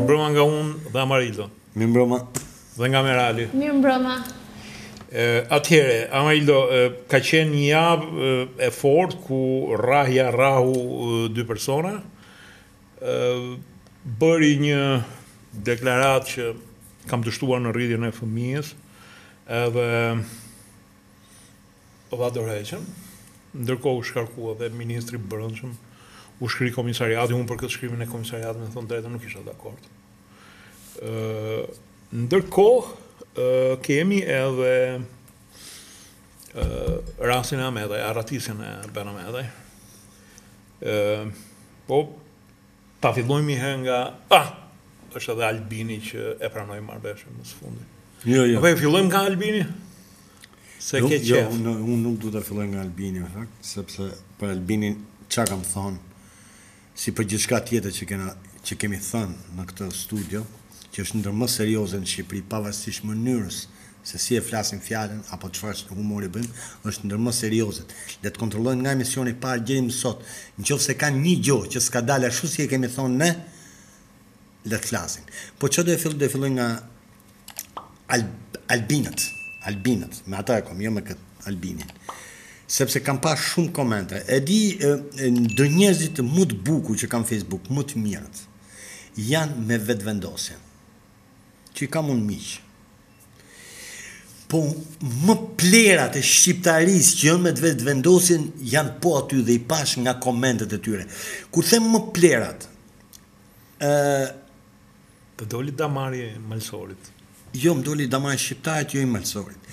mbrëma nga unë dhe Amarildo. Mi mbrëma. Dhe nga Merali. Mirë mbrëma. Atëhere, Amarildo, ka qenë një javë e fort ku rahu dy persona, bëri një deklarat që kam dështuar në rridhjen e fëmijës, edhe dha dorëheqën, ndërkohë u shkarkua dhe ministri i Brendshëm, u shkri komisariati, unë për këtë shkrimin e komisariatit me thonë drejtën nuk isha dakord. Ndërkohë kemi edhe rastin e Ahmetaj, arratisjen e Ben Ahmetaj. Po, ta fillojmë herë nga është edhe Albini që e pranoi marrëveshjen në së fundi. Jo. Apo fillojmë nga Albini? Se ke qef. Unë nuk du të filloj nga Albini, në fakt, sepse për Albinin qa kam thonë, si për gjithçka tjetër që kemi thënë në këtë studio, që është ndër më serioze në Shqipëri, pavarësisht mënyrës se si e flasin fjalën apo çfarë humori bëjmë, është ndër më seriozet. Le të kontrollojnë nga emisioni i parë deri më sot. Nëse kanë një gjohë që s'ka dalë ashtu si e kemi thonë ne, le të flasin. Po çfarë do e filloj nga Albinët, me ata e kom, jo me këtë Albinin. Sepse kam pa shumë komente. E di, ndër njerëzit më të bukur që kam Facebook, më të mirët, janë me vetëvendosje. Që i kam unë miq. Po më plerat e shqiptarisë që janë me vetëvendosjen janë po aty dhe i pash nga komentet e tyre. Kur them më plerat, të doli damari e Malsorit. Jo, më doli damari shqiptarit, jo i Malsorit.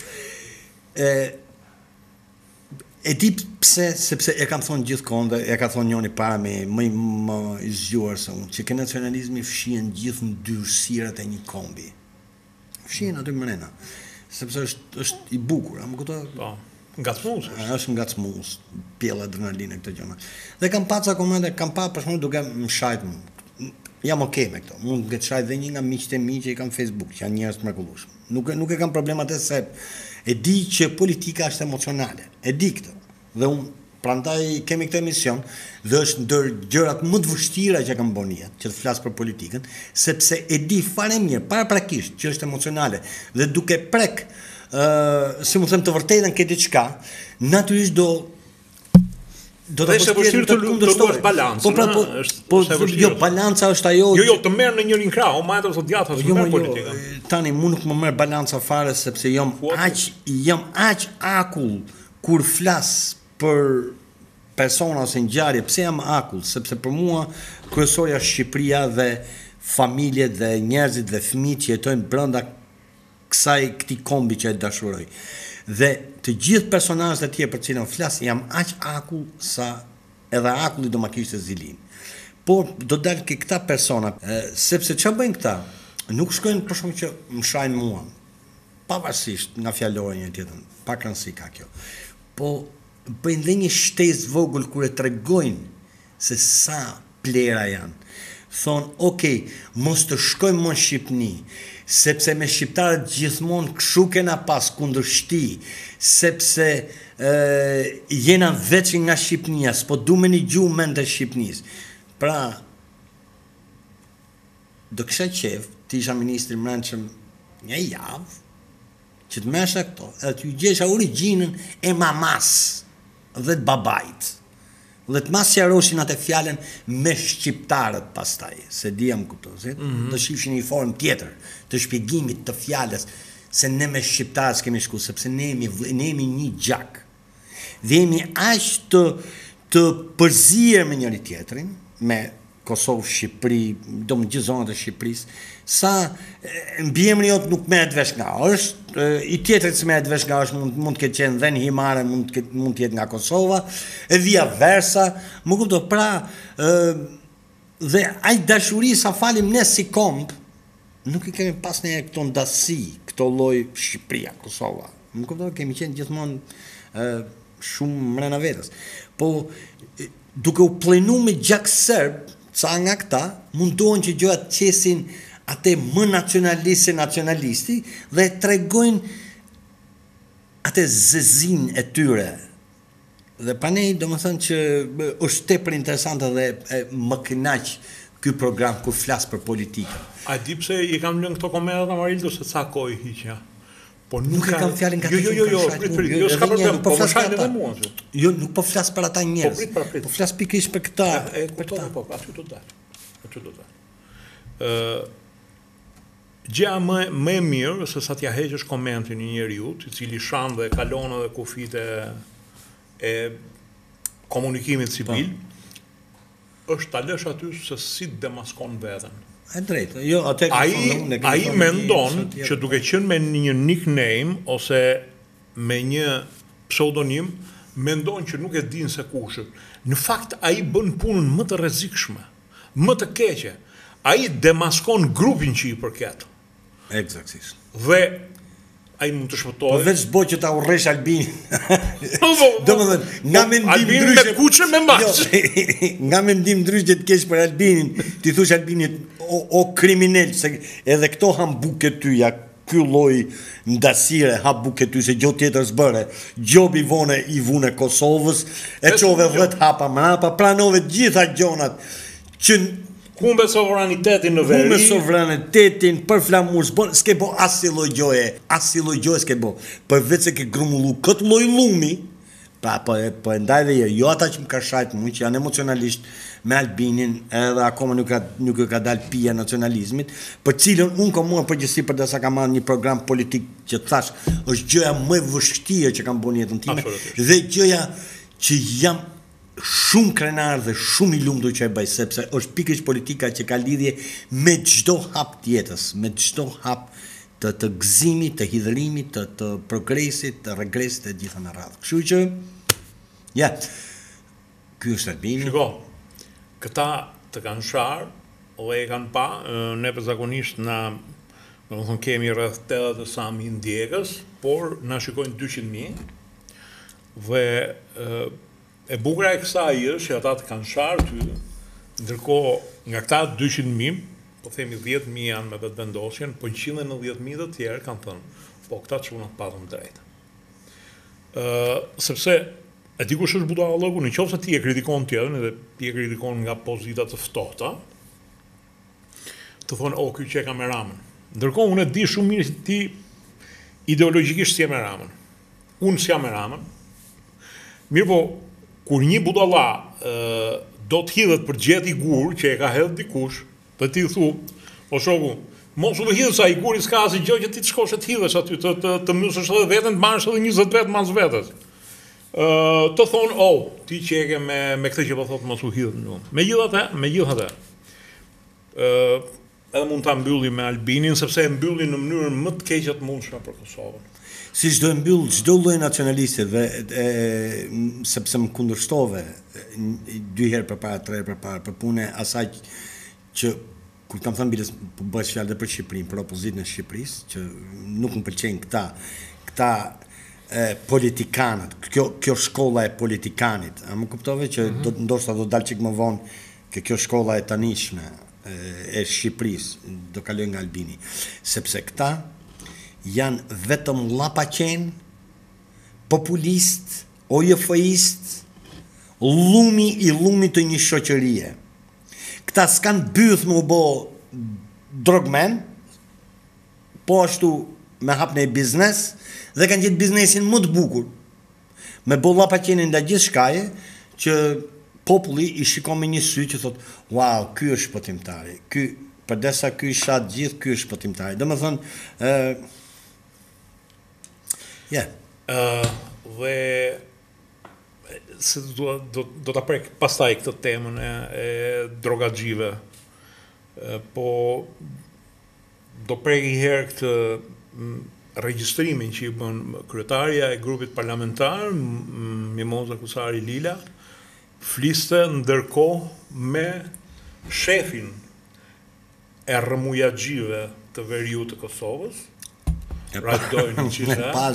E di pse, sepse e kam thonë gjithkohë dhe e ka thonë njëri para me më i zgjuar se unë, që ke nacionalizmi fshihen gjithë ndyrësirat e një kombi. Fshihen aty mrena. Sepse është i bukur, a më kupton? Po, ngacmues. Është ngacmues, pjell adrenalinë këto gjëra. Dhe kam pa ca komente, kam pa për shkak duke më shajt më. Jam okay me këto. Mund të shajt dhe një nga miqtë e mi që i kam Facebook, që janë njerëz të mrekullueshëm. Nuk e kam problemat e se e di që politika është emocionale. E di këtë. Dhe unë prandaj kemi këtë emision dhe është ndër gjërat më të vështira që kam bërë jetë, që të flas për politikën, sepse e di fare mirë, paraprakisht që është emocionale dhe duke prek, si më them të vërtetën ke diçka, natyrisht do të vështirë të luash balancën. Po jo, balanca është ajo. Jo, të merr në njërin krah, o majtë ose djathtë është merr politikën. Tani mu nuk më merr balanca fare sepse jam aq akull kur flas për persona ose ngjarje. Pse jam akull? Sepse për mua kryesorja është Shqipëria dhe familjet dhe njerëzit dhe fëmijët që jetojnë brenda këtij kombi që e dashuroj. Dhe të gjithë personazhet e tjerë për cilën flas jam aq akull sa edhe akulli do ma kishte zilin. Por do dalë ke këta persona, sepse çfarë bëjnë këta? Nuk shkojnë për shkak që më shajnë mua. Pavarësisht nga fjalori një tjetër, pa rëndësi ka kjo. Po bëjnë dhe një shtesë vogël kur e tregojnë se sa plera janë. Thonë, okay, mos të shkojmë më në Shqipni, sepse me shqiptarët gjithmonë kështu kena pas kundërshti, sepse jena veç nga Shqipnia, s'po du me një gjuhë mend të Shqipnisë. Pra, do kisha qef, ti isha ministri mbrëmshëm një javë, që të mesha këto, edhe të ju gjesha origjinën e mamas dhe të babait. Dhe të mas sqaroshin atë fjalën me shqiptarët pastaj, se di jam kupton, do shifshin një formë tjetër të shpjegimit të fjalës se ne me shqiptarët kemi shku, sepse ne jemi një gjak. Dhe jemi aq të përzier me njëri tjetrin, me Kosovë, Shqipëri, do më gjithë zonat e Shqipërisë, sa mbiemri jot nuk merret vesh nga është, i tjetrit që merret vesh nga është mund të ketë qenë dhe në Himare, mund të jetë nga Kosova, e via versa, më kupto, pra, dhe aq dashuri sa falim ne si komb, nuk i kemi pas ne këto ndasi, këto lloj Shqipëria, Kosova. Më kupto, kemi qenë gjithmonë shumë mrena vetës. Po duke u plenu me gjak serb, sa nga këta mundohen që gjërat qesin atë më nacionalisti dhe tregojnë atë zezin e tyre. Dhe pa ne, do më thënë që është tepër interesante dhe më kënaq ky program kur flas për politikën. A di pse I kam lënë këto komentat Amarildo se ca kohë hiqja. Po nuk e kam fjalën nga Jo, s'ka problem, po më shajnë edhe mua. Jo, nuk po flas për ata njerëz. Po flas pikërisht për këta. Po, aty do dal. Gjëja më e mirë se sa t'ja heqësh komentin një njeriu, I cili shan dhe kalon edhe kufit e komunikimit civil, është ta lësh aty se si demaskon veten. E drejtë. Jo, atë ai mendon që duke qenë me një nickname ose me një pseudonim, mendon që nuk e din se kush është. Në fakt ai bën punën më të rrezikshme, më të keqe. Ai demaskon grupin që I përket. Eksaktësisht. Dhe ai mund të shpëtojë. Po veç bo që ta urresh Albinin. Domethënë, nga mendim Albinin ndryshe me kuçe me mbas. Nga mendim ndryshe të kesh për Albinin, ti thosh Albinit o kriminal, se edhe këto han buket tyja, ky lloj ndasire ha buket ty se gjë tjetër s'bëre. Gjobi I vune Kosovës, e çove 10 hapa mrapa, pranove të gjitha gjonat që humbe sovranitetin në veri. Humbe sovranitetin, për flamur, s'ke bo asnjë lloj gjoje s'ke bo. Për vetë se ke grumullu këtë lloj llumi, po e ndaj dhe jo ata që më ka shajt mua, që janë emocionalisht me Albinin, edhe akoma nuk e ka dal pija nacionalizmit, për cilën unë kam mua përgjithësi për desa kam marrë një program politik që thash, është gjëja më e vështirë që kam bën jetën time, dhe gjëja që jam shumë krenar dhe shumë I lumtur që e bëj, sepse është pikërisht politika që ka lidhje me çdo hap të jetës, me çdo hap të gëzimit, të hidhërimit, të progresit, të regresit e gjitha në radhë. Kështu që, ky është Albini. Shiko, këta të kanë sharë, dhe e kanë pa, ne përzakonisht kemi rreth 80 e sa mijë ndjekës, por na shikojnë 200.000, dhe e bukura e kësaj është që ata të kanë sharë ty, ndërkohë nga këta 200.000, po themi 10.000 janë me vetëvendosjen, po 190.000 të tjerë kanë thënë, po këta çunat patën drejtë. Sepse e di kush është budallëku, në qoftë se ti e kritikon tjetrin dhe ti e kritikon nga pozita të ftohta, të thonë, ky që e ka me Ramën. Ndërkohë unë e di shumë mirë se ti ideologjikisht si e me Ramën. Unë si jam me Ramën. Mirë po, kur një budalla do të hidhet për gjet I gur që e ka hedhur dikush, dhe ti thu, o shoku, mos u hidhë sa I guri s'ka asnjë gjë që ti të shkosh të hidhesh aty, të mysësh edhe veten, të marrësh edhe 20 vet mas vetes. Të thonë, ti që e ke me këtë që po thotë mos u hidhë. Megjithatë, edhe mund ta mbylli me Albinin, sepse e mbylli në mënyrën më të keqe të mundshme për Kosovën. Si çdo mbyll çdo lloj nacionaliste dhe sepse më kundërshtove 2 herë përpara, 3 herë përpara për punë asaj që kur kam thënë biles bësh fjalë edhe për Shqipërinë, për opozitën e Shqipërisë, që nuk më pëlqejnë këta politikanët, kjo shkolla e politikanit. A më kuptove që ndoshta do dal çik më vonë që kjo shkolla e tanishme e Shqipërisë do kalojë nga Albini, sepse këta janë vetëm llapaqen, populist, OJF-ist, llumi I lumit të një shoqërie. Këta s'kan byth më bo drogmen, po ashtu me hap në biznes, dhe kanë gjithë biznesin më të bukur. Me bo llapaqenin nga gjithë shkaje, që populli I shikon me një sy që thot, wow, ky është shpëtimtari, përdesa ky shat gjithë, ky është shpëtimtari. Dhe më thënë, dhe se do ta prek pastaj këtë temën e drogaxhive, po do prek I herë këtë regjistrimin që I bën kryetaria e grupit parlamentar, Mimoza Kusari Lila, fliste ndërkohë me shefin e rrëmujaxhive të veriut të Kosovës, Rajdojnë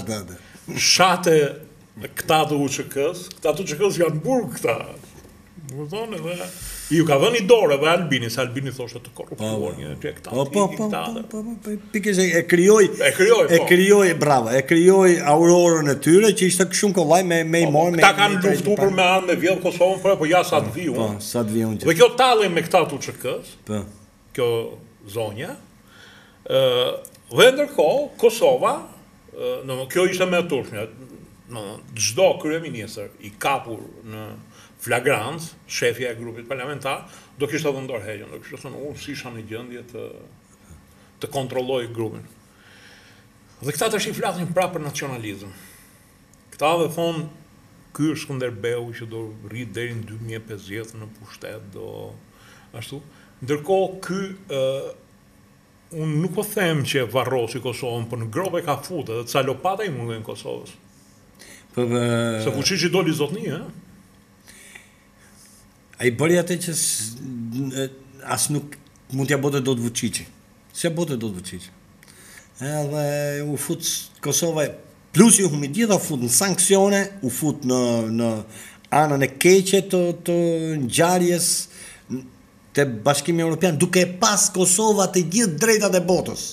që shate këta të UÇK-s, këta të UÇK-s janë burg këta. Kupton edhe ju ka dhënë dorë edhe Albini, se Albini thoshte të korruptuar një tektat. Pikërisht e krijoi, bravo, e krijoi aurorën e tyre që ishte shumë kollaj me i morë me. Ta kanë luftuar për me anë me vjedh Kosovën, po ja sa të viu. Po, sa të viu. Dhe kjo tallje me këta TUÇK-s. Po. Kjo zonja. Dhe ndërkohë Kosova, kjo ishte me turpshme. Çdo kryeministër i kapur në flagrancë, shefja e grupit parlamentar, do kishte dhënë dorë heqjen, do kishte thënë, si isha në gjendje të kontrolloj grupin. Dhe këta tash i flasin prapë për nacionalizëm. Këta dhe thonë, ky është Skënderbeu që do rrit deri në 2050 në pushtet, do ashtu. Ndërkohë ky unë nuk po them që varrosi Kosovën, por në grope ka futur edhe ca lopata i mundën Kosovës. Se Vučići doli zotni, A i bëri atë që as nuk mund t'ja bote do të Vučići. Se bote do të Vučići. Edhe u fut Kosova, plus ju humi gjitha u fut në sanksione, u fut në anën e keqe të ngjarjes të Bashkimi Evropian, duke pas Kosova të gjithë drejtat e botës.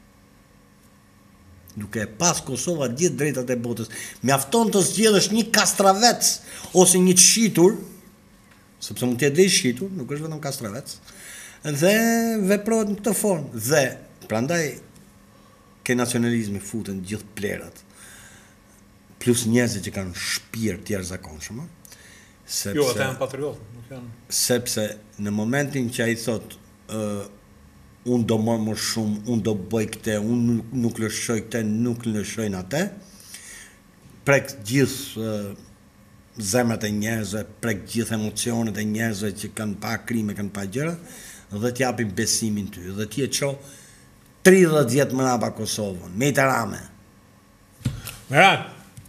Duke pas Kosova të gjithë drejtat e botës. Mjafton të zgjedhësh një kastravec ose një të shitur, sepse mund të jetë dhe i shitur, nuk është vetëm kastravec, dhe veprohet në këtë formë. Dhe, prandaj, ke nacionalizmi futen gjithë plerat, plus njerëzit që kanë shpirt të jashtëzakonshëm, jo, ata janë patriotë, nuk janë. Sepse në momentin që ai thot, unë do marr më shumë, unë do bëj këtë, unë nuk lëshoj këtë, nuk lëshojnë atë, prek gjithë zemrat e njerëzve, prek gjithë emocionet e njerëzve që kanë pa krime, kanë pa gjëra, dhe t'japin besimin ty, dhe ti e ço 30 vjet mbrapa Kosovën, me Rame. Meral,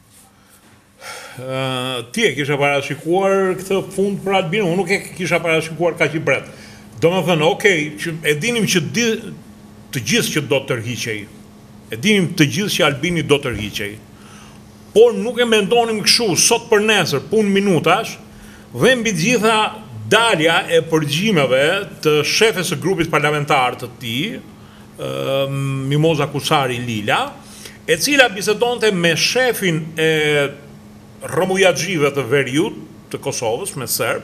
ti e kisha parashikuar këtë fund për Albinin, unë nuk e kisha parashikuar kaq i bret. Do me thënë, okej, që e dinim që të gjithë që do të tërhiqej, e dinim të gjithë që Albini do të tërhiqej, por nuk e mendonim kështu sot për nesër, punë minutash, dhe mbi gjitha dalja e përgjimeve të shefes së grupit parlamentar të tij, Mimoza Kusari Lila, e cila bisedonte me shefin e rëmujaxhive të veriut të Kosovës, me serb,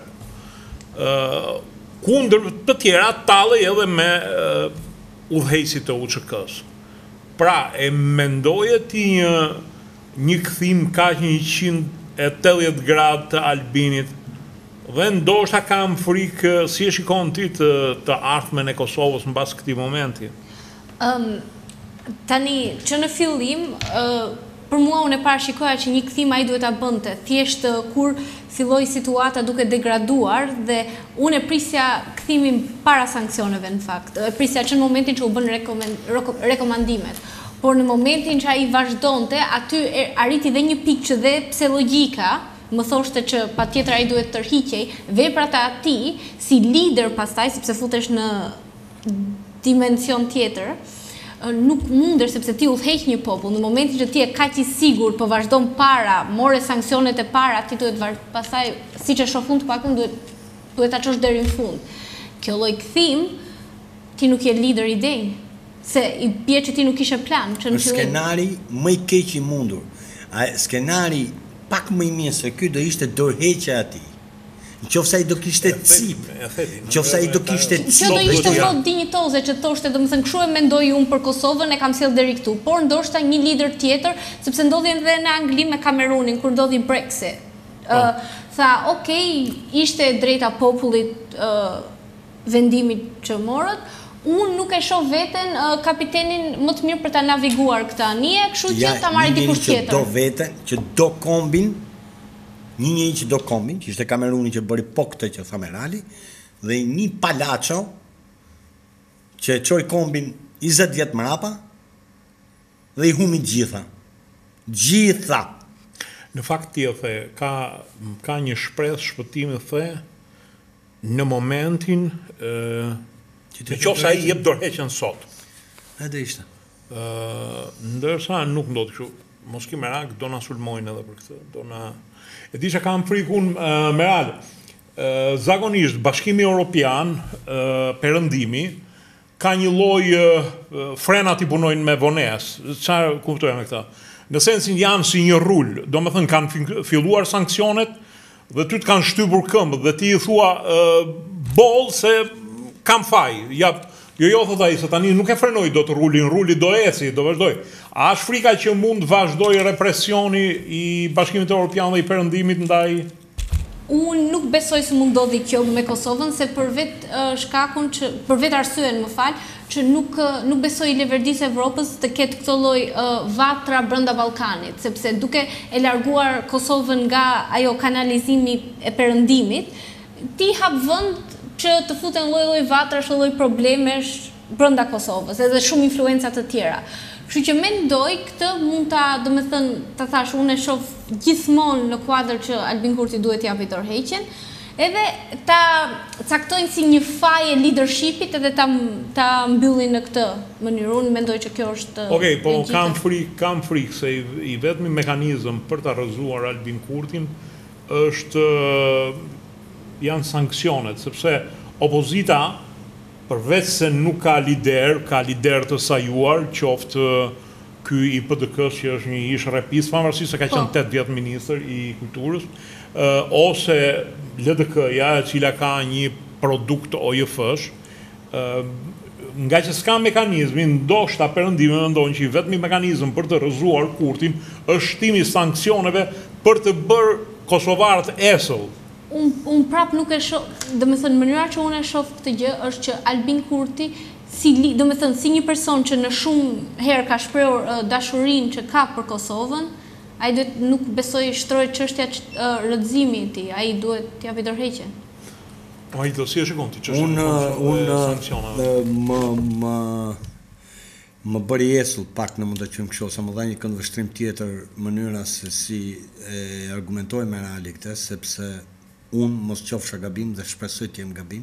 kundër të tjera tallej edhe me udhëheqësit të UÇK-s. Pra, e mendoje ti një kthim kaq 180 gradë të Albinit, dhe ndoshta kam frikë si e shikon ti të ardhmen e Kosovës mbas këtij momenti. Tani, që në fillim, për mua unë e parashikoja që një kthim ai duhet ta bënte, thjesht kur filloi situata duke degraduar dhe unë e prisja kthimin para sanksioneve në fakt. E prisja që në momentin që u bën rekomandimet. Por në momentin që ai vazhdonte, aty arriti dhe një pikë që dhe pse logjika më thoshte që patjetër ai duhet tërhiqej, veprat e atij si lider pastaj, sepse futesh në dimension tjetër, nuk mundesh sepse ti udhëheq një popull. Në momentin që ti je kaq i sigurt, po vazhdon para, more sanksionet e para, ti duhet pastaj, siç e shohun të paktën duhet ta çosh deri në fund. Kjo lloj kthim, ti nuk je lider i denj. Se i bie që ti nuk ishe plan. Skenari më i keq i mundur. Skenari pak më i mirë se ky do ishte dorëheqja e atij. Nëse ai do kishte cip. Nëse ai do kishte cip. Që do ishte vot dinjitoze që thoshte, domethënë kështu e mendoj unë për Kosovën, e kam sjell deri këtu. Por ndoshta një lider tjetër, sepse ndodhi edhe në Angli me Kamerunin kur ndodhi Brexit. Tha, okej, ishte drejta popullit vendimit që morët. Unë nuk e shoh veten kapitenin më të mirë për ta naviguar këtë anije, kështu që ta marrë dikush tjetër. Do veten që do kombin, një që do kombin, që ishte Kameruni që bëri po këtë që tha Merali, dhe një palaço që çoi kombin 20 vjet mrapa dhe i humi gjitha. Gjitha. Në fakt ti e the, ka një shprehje shpëtimi the në momentin në qoftë ai jep dorëheqjen sot. Edhe ishte. Ndërsa nuk ndodh kështu. Moski Merak do na sulmojnë edhe për këtë. E di që kam frikun Meral. zakonisht Bashkimi Evropian, Perëndimi, ka një lloj frenat i punojnë me vonesë. Çfarë kuptoj me këtë? Në sensin janë si një rul, domethënë kanë filluar sanksionet dhe ty të kanë shtypur këmbët dhe ti i thua boll se kam faj. Jo, thot ai, se tani nuk e frenoj do të ruli do eci, do vazhdoj. A është frika që mund vazhdoj represioni i Bashkimit Evropian dhe i Perëndimit ndaj? Unë nuk besoj se mund ndodhi kjo me Kosovën, se për vetë arsyen, që nuk besoj leverdisë Evropës të ketë këtë lloj vatra brenda Ballkanit, sepse duke e larguar Kosovën nga ajo kanalizimi e Perëndimit, ti hap vend që të futen lloj vatrash, lloj problemesh brenda Kosovës, edhe shumë influenca të tjera. Kështu që mendoj këtë mund ta thash, unë e shoh gjithmonë në kuadër që Albin Kurti duhet t'japi tërheqjen, edhe ta caktojnë si një faje leadershipit edhe ta mbyllin në këtë mënyrë. Unë mendoj që kjo është Okej, po kam frikë se i vetmi mekanizëm për ta rrëzuar Albin Kurtin janë sanksionet, sepse opozita, përveç se nuk ka lider të sajuar, qoftë ky i PDK-s që është një ish rrepis, pavarësisht se ka qenë 8 vjet ministër i kulturës, ose LDK-ja, e cila ka një produkt OJF-sh, nga që s'ka mekanizmin, ndoshta Perëndimi mendon që i vetmi mekanizëm për të rrëzuar Kurtin është shtimi i sanksioneve për të bërë kosovarët esëll. Unë prap nuk e shoh, domethënë mënyra që unë e shoh këtë gjë është që Albin Kurti si një person që në shumë herë ka shprehur dashurinë që ka për Kosovën, ai nuk besoj shtroi çështja rrëzimi i tij, ai duhet t'japi tërheqjen. Ai do si e shikon ti çështën e sanksioneve? Më bëri esull pak në mund të qëmë kështu, sa më dha një këndvështrim tjetër mënyra se si e argumentoj me reali këtë, sepse unë mos qofsha gabim dhe shpresoj të jem gabim,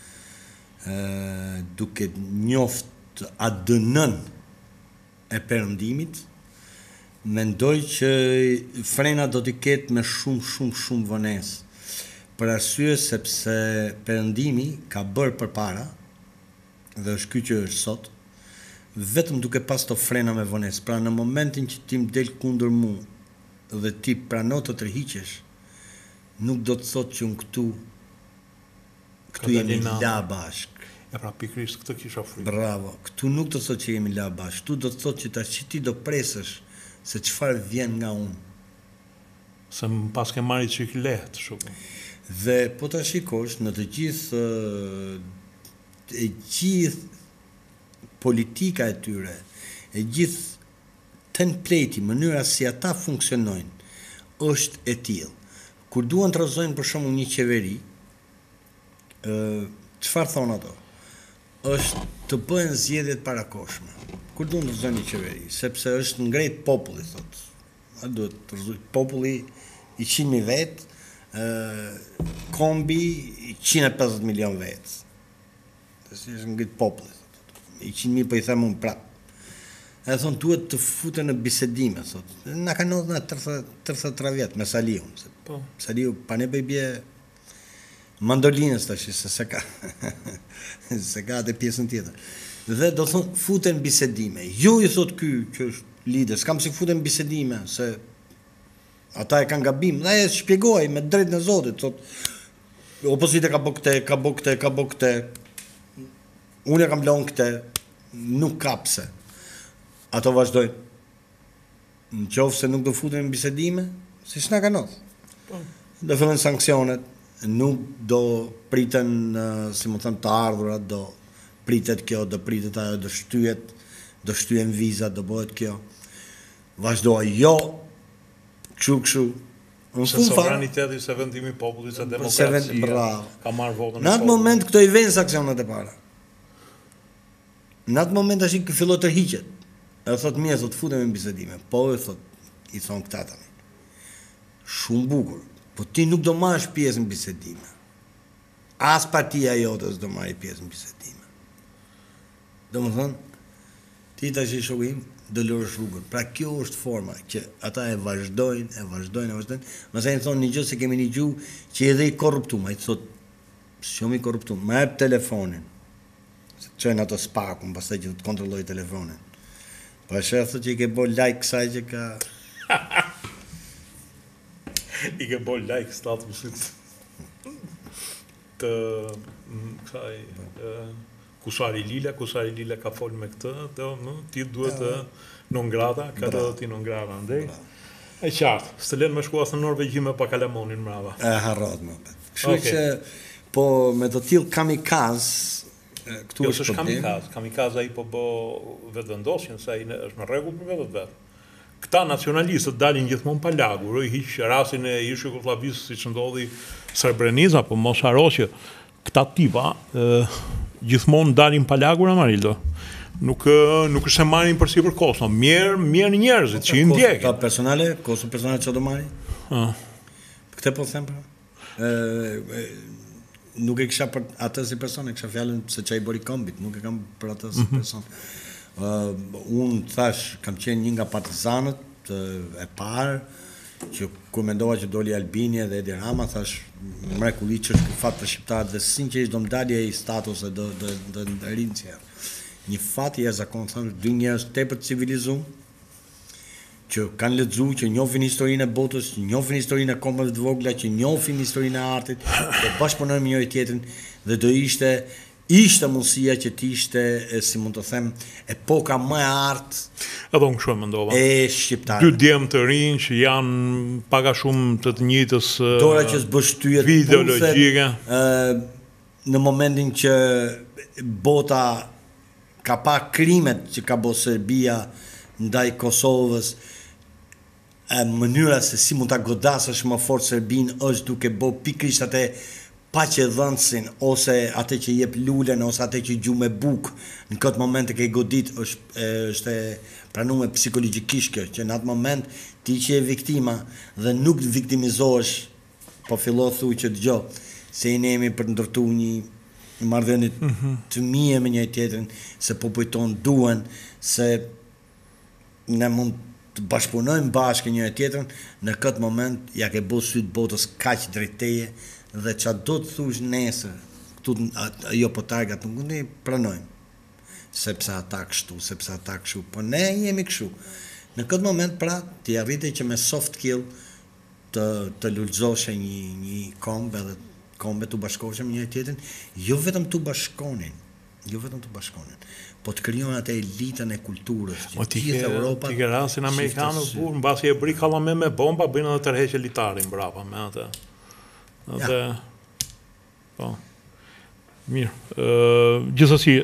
duke njoft ADN-n e Perëndimit, mendoj që frena do t'i ketë me shumë vonesë. Për arsye sepse Perëndimi ka bërë përpara, dhe është ky që është sot, vetëm duke pas të frena me vonesë. Pra në momentin që ti del kundër mu dhe ti pranon të tërhiqesh, nuk do të thotë që unë këtu jemi la bashk. E pra pikërisht këtë kisha frikë. Bravo. Këtu nuk do të thotë që jemi la bashk. Këtu do të thotë që tash ti do presësh se çfarë vjen nga unë. Se më pas ke marrë çik lehtë shumë. Dhe po ta shikosh në të gjithë politika e tyre, e gjithë template-i, mënyra si ata funksionojnë, është e tillë. Kur duan të rrëzojnë për shembull një qeveri, çfarë thonë ato? Është të bëhen zgjedhjet parakoshme. Kur duan të rrëzojnë një qeveri, sepse është ngret populli, thotë. A duhet të rrëzoj populli i 100.000 vetë, kombi i 150 milion vetë. Si është ngrit populli, thotë. I 100.000 po i them unë prapë. E thonë, duhet të futen në bisedime, thotë. Na ka ndodhur 33 vjet me Saliun. Po. Saliu pa ne bie mandolinës tash, se ka se ka atë pjesën tjetër. Dhe do thonë, futen bisedime. Jo i thotë ky që është lider, s'kam si futen bisedime, se ata e kanë gabim. Dhe e shpjegoj me drejtën e Zotit, thotë, opozita ka bë këtë, unë e kam lënë këtë, nuk ka pse. Ato vazhdojnë. Në qoftë se nuk do futen në bisedime, si s'na ka ndodhur. Do fillojnë sanksionet, nuk do priten, si më thënë, të ardhurat, do pritet kjo, do pritet ajo, do shtyhen vizat, do bëhet kjo. Vazhdoj, jo, kështu. Se sovraniteti, se vendimi i popullit, se demokracia ka marrë votën e popullit. Në atë moment këto i vënë sanksionet e para. Në atë moment tash që filloi të tërhiqet. E thot mirë, thot futemi në bisedime. Po e thot, i thon këta tani. Shumë bukur, po ti nuk do marrësh pjesë në bisedime. As partia jote s'do marrë pjesë në bisedime. Domethënë, ti tash i shohim, do lërësh rrugën. Pra kjo është forma që ata e vazhdojnë, mëse e thonë një gjë se kemi një gjuhë që edhe i korruptum, ai thot shumë i korruptum, më jep telefonin. Se çojnë ato spakun, pastaj që të kontrolloj telefonin. Po shef që i ke bë like kësaj që ka I ke bë like statusit të kësaj Kusari Lila ka folë me këtë, ti duhet të non grata, ka të ti non grata, ndej. E qartë, së lenë me shku asë në Norvegji me pa kalamonin mrava. E harrot më bet. Kështu që, po me të tillë kamikaz, këtu është problem. Kamikaz ai po bë vetëvendosjen, se ai është në rregull për vetë. Këta nacionalistët dalin gjithmonë pa lagur, i hiq rastin e ish Jugosllavisë siç ndodhi Srebrenica, po mos haro që këta tipa gjithmonë dalin pa lagur, Amarildo. Nuk është se marrin përsipër Kosovë, mirë njerëzit që i ndjekin. Ka personale, Kosovë personale çfarë do marrin? Këtë po them pra. Nuk e kisha për atë si person, e kisha fjalën se çai bëri kombit, nuk e kam për atë si person. Unë thash, kam qenë një nga partizanët e parë, që kur mendova që doli Albini dhe Edi Rama, thash, mrekulli që është fat për shqiptarët dhe sinqerisht do më dalje i status e do rinë qërë. Një fat i jashtëzakonshëm, thash, dy njerëz tepër të civilizum, që kanë lexuar, që njohin historinë e botës, që njohin historinë e kombeve të vogla, që njohin historinë e artit, dhe bashkëpunojnë me njëri tjetrin dhe do ishte mundësia që t'ishte, si mund të them, epoka më e artë edhe unë kështu e mendova. E shqiptarëve. Dy djemë të rinj që janë paga shumë të njëjtës dora që s'bështyet ideologjike. Në momentin që bota ka pa krimet që ka bërë Serbia ndaj Kosovës, mënyra se si mund ta godasësh më fort Serbinë është duke bërë pikërisht atë paqëdhënësin, ose atë që jep lulen, ose atë që gjuh me bukë, në këtë moment e ke godit, është pranuar psikologjikisht kjo, që në atë moment ti që je viktima dhe nuk viktimizohesh, po fillo thu që dëgjoj, se i jemi për të ndërtuar një marrëdhënie të mirë me njëri tjetrin, se popujt tonë duan, se ne mund të bashkëpunojmë bashkë njëri tjetrin, në këtë moment ja ke bërë sytë botës kaq drejt teje, dhe që do të thush nesër, jo po targat, nuk ne pranojmë, sepse ata kështu, po ne jemi kështu. Në këtë moment, pra, ti arrite që me soft kill të lullëzoshe një kombe dhe kombe të bashkoshe me njëri tjetrin, jo vetëm të bashkonin, po të krijon atë elitën e kulturës, që gjithë Europa... Ti ke rastin Amerikanës, në basi e bri kallame me bomba, bëjnë edhe tërheqe litarin brava, me atë. Dhe, po, mirë, gjithësësi,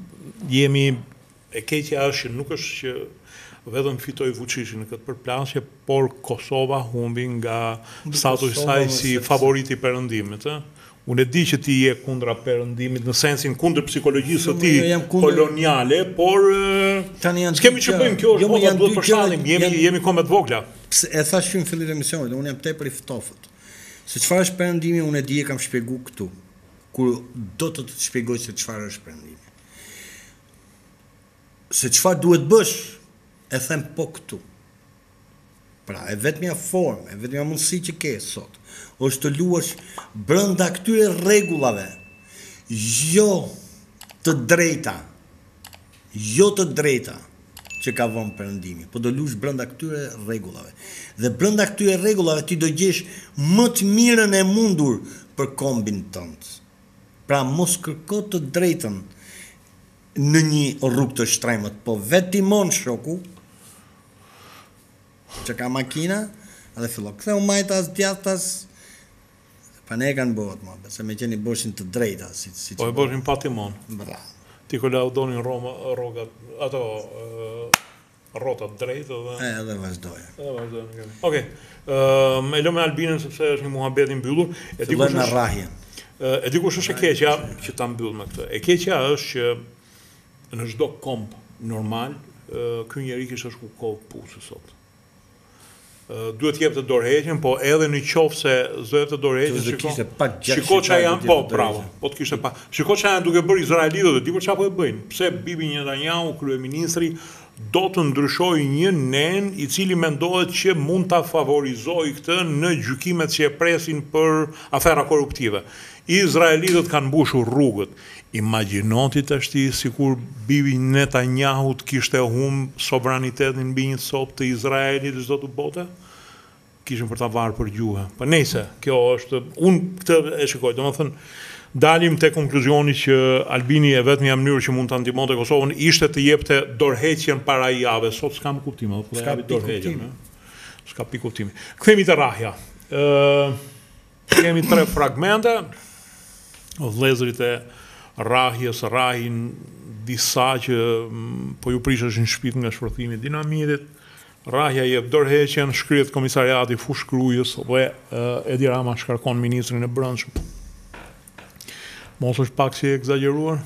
e keqja është që nuk është që vetëm fitoj Vučići në këtë përplasje, por Kosova humbi nga statusi i saj si favoriti i perëndimit. Unë e di që ti je kundra perëndimit në sensin kundër psikologjisë së tij koloniale, por s'kemi që bëjmë, kjo është bota, duhet përshtatim, jemi kombet vogla. E thash që në fillim të emisionit, unë jam tepër i ftofët. Se çfarë është perëndimi, unë e di e kam shpjeguar këtu, kur do të shpjegoj se çfarë është perëndimi. Se çfarë duhet bësh, e them po këtu. Pra, e vetmja formë, e vetmja mundësi që ke sot, është të luash brenda këtyre rregullave, jo të drejta, që ka vënë perëndimi, po do luash brenda këtyre rregullave. Dhe brenda këtyre rregullave ti do gjesh më të mirën e mundur për kombin tënd. Pra mos kërko të drejtën në një rrugë të shtremët, po vetimon shoku që ka makina, edhe fillo ktheu majtas, djathtas, pa ne kanë bëhet më, se me qeni bëshin të drejta. Po e bëshin pa timon. Bra. Ti këlla u donin rogat, ato rotat drejtë dhe... Edhe vazhdoja. Okej, e lëmë Albinën sepse është një muhabet i mbyllur. Filloj me rrahjen. E di kush është e keqja që ta mbyll me këtë. E keqja është që në çdo komp normal, ky njeri kishte shku kohë pusë sot. Duhet jep të dorëheqjen, po edhe në qoftë se s'do jep të dorëheqjen, shiko çfarë janë, po bravo, po të kishte pa. Shiko çfarë janë duke bërë izraelitët, dhe di për çfarë po e bëjnë. Pse Bibi Netanyahu, kryeministri, do të ndryshojë një nen i cili mendohet që mund ta favorizojë këtë në gjykimet që e presin për afera korruptive. Izraelitët kanë mbushur rrugët. Imagjinoti tash ti sikur bibi Netanyahu kishte humb sovranitetin mbi një copë të Izraelit çdo të bote, kishin për ta varë për gjuhë. Po nejse, kjo është, unë këtë e shikoj, domethënë dalim te konkluzjoni që Albini e vetmja mënyrë që mund ta ndihmonte Kosovën ishte të jepte dorëheqjen para javës. Sot s'kam kuptim, apo s'ka dorëheqjen, s'ka pikë kuptimi. Kthehemi te Rahja. Kemi 3 fragmente. Vëllezërit e Rahjes rrahin disa që po ju prisheshin shtëpit nga shpërthimi i dinamitit. Rahja jep dorëheqjen, shkrihet komisariati fushkrujës dhe Edi Rama shkarkon ministrin e brendshëm. Mos është pak si egzageruar?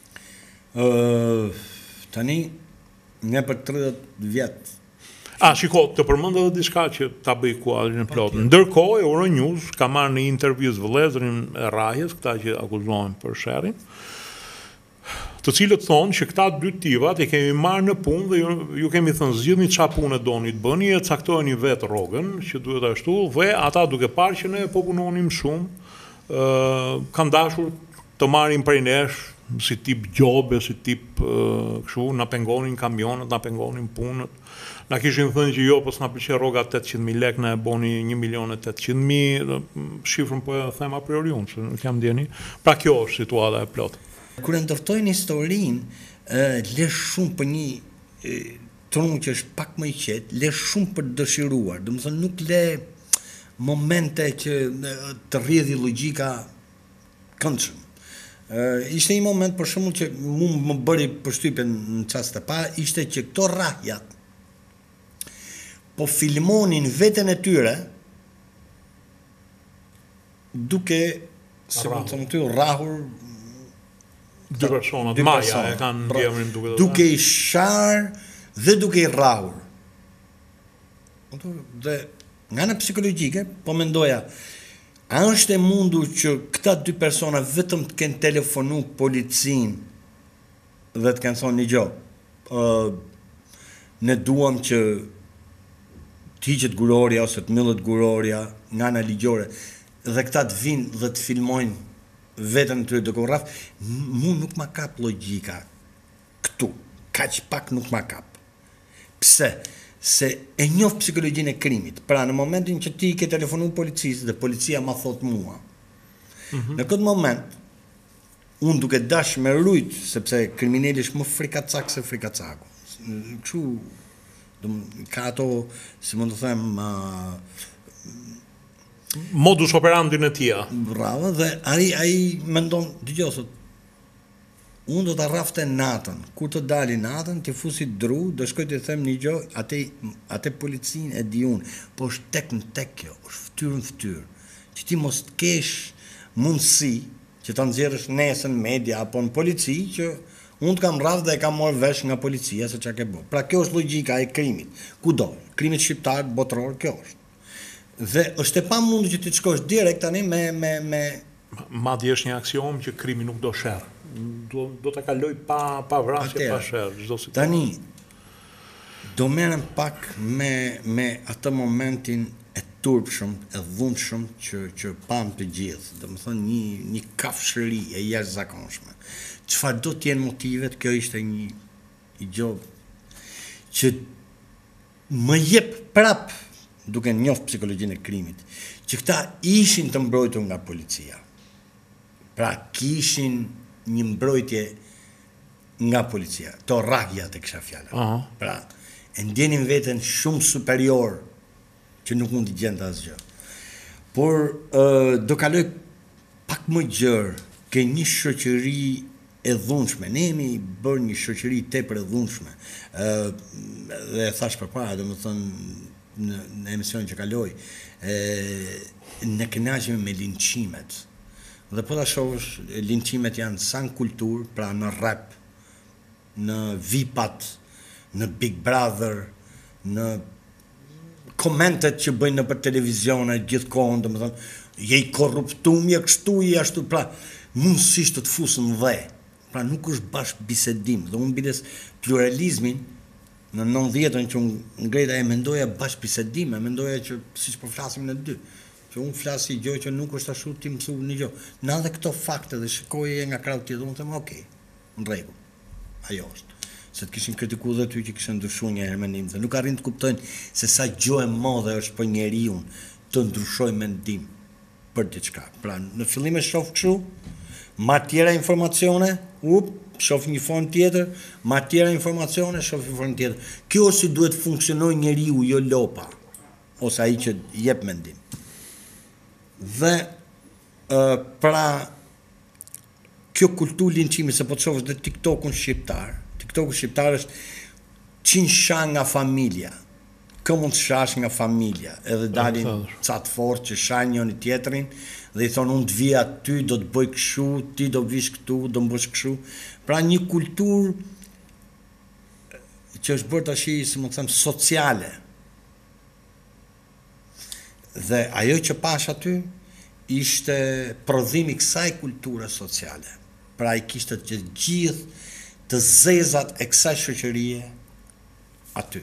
Tani, ne për 30 vjetë. Shiko, të përmend edhe diçka që ta bëj kuadrin e plot. Ndërkohë, Euronews ka marrë në intervistë vëllezërin e Rahjes, këta që akuzohen për sherrin, të cilët thonë që këta 2 tivat i kemi marrë në punë dhe ju kemi thënë zgjidhni çfarë punë doni të bëni, e caktojeni vetë rrogën që duhet ashtu, dhe ata duke parë që ne po punonim shumë, kanë dashur të marrin prej nesh si tip gjobe, si tip kështu, na pengonin kamionët, na pengonin punët. Na kishin thënë që jo, po s'na pëlqen rroga 800.000 lekë, na e boni 1.800.000, shifrën po e them a priori unë, se nuk jam ndjeni. Pra kjo është situata e plotë. Kur e ndërtojnë historinë, le shumë për një trunë që është pak më i qetë, le shumë për dëshiruar. Domethënë nuk le momente që të rrjedhë logjika këndshëm. Ishte një moment për shembull që më bëri përshtypje në çast të parë, ishte që këto Rahjat po filmonin veten e tyre duke rrahur 2 persona, Maja e kanë emrin duke i sharë dhe duke i rrahur. Dhe nga ana psikologjike, po mendoja, a është e mundur që këta 2 persona vetëm të kenë telefonu policin dhe të kenë thonë një gjë, ne duam që të hiqet guroria ose të mbyllet guroria nga ana ligjore dhe këta të vinë dhe të filmojnë vetën e tyre duke u rraf, mu nuk ma kap logjika këtu, kaq pak nuk ma kap. Pse? Se e njoh psikologjinë e krimit. Pra në momentin që ti ke telefonu policisë dhe policia ma thot mua, në këtë moment, unë duke dash me rujt, sepse kriminali është më frikacak se frikacaku. Kështu, ka ato, si mund të them, modus operandi në tia. Bravo, dhe ai mendon, dëgjoj, thot, unë do të rrafte natën, kur të dali natën, të fusi dru, do shkoj të them një gjë, atë policin e di unë, po është tek në tek kjo, është ftyrë në ftyrë, që ti mos të kesh mundësi që të nxjerrësh nesër në media apo në polici që unë të kam rraf dhe e kam marrë vesh nga policia se çka ke bë. Pra kjo është logjika e krimit. Kudo, krimit shqiptar, botror, kjo është. Dhe është e pamundur që ti të shkosh direkt tani me madje është një aksion që krimi nuk do sherr. Do ta kaloj pa vrasje, pa sherr, çdo situatë. Tani do merrem pak me atë momentin e turpshëm, e dhunshëm që pam të gjithë, domethënë një kafshëri e jashtëzakonshme. Çfarë do të jenë motivet? Kjo ishte një gjë që më jep prap, duke njohur psikologjinë e krimit, që këta ishin të mbrojtur nga policia. Pra kishin një mbrojtje nga policia. To Rahja të kisha fjala. Pra, e ndjenin veten shumë superior që nuk mund të gjente asgjë. Por do kaloj pak më gjerë ke një shoqëri e dhunshme. Ne jemi bërë një shoqëri tepër e dhunshme. Dhe thash përpara, domethënë në emision që kaloi, ne kënaqemi me linçimet. Dhe po ta shohësh, linçimet janë sa në kulturë, pra në rap, në vipat, në Big Brother, në komentet që bëjnë nëpër televizione gjithkohon, domethënë, je i korruptum, je kështu, je ashtu, pra mundësisht të fusën dhe. Pra nuk është bashkë bisedim, dhe unë bides pluralizmin Në 90-ën që unë ngreta e mendoja bashkëbisedime, mendoja që siç po flasim në dy, që unë flas si gjë që nuk është ashtu ti mësu një gjë. Në edhe këto fakte dhe shikoje nga krau tjetër, unë them okay, në rregull. Ajo është. Se të kishin kritikuar dhe ty që kishin ndryshuar një herë mendim, dhe nuk arrin të kuptojnë se sa gjë e madhe është për njeriu të ndryshojë mendim për diçka. Pra, në fillim e shoh kështu, ma tjera informacione, shoh një formë tjetër, ma tjera informacione, shoh një formë tjetër. Kjo është si duhet funksionojë njeriu, jo lopa, ose ai që jep mendim. Dhe pra kjo kulturë linçimi, se po të shohësh dhe TikTok-un shqiptar. TikTok-u shqiptar është 100 shah nga familja. Kë mund të shash nga familja, edhe dalin ca të fortë që shahin njëri tjetrin dhe i thonë unë të vi aty, do të bëj kështu, ti do vish këtu, do bësh kështu. Pra një kulturë që është bërë tash, si më them, sociale. Dhe ajo që pash aty ishte prodhimi kësaj kulture sociale. Pra i kishte të gjithë të zezat e kësaj shoqërie aty.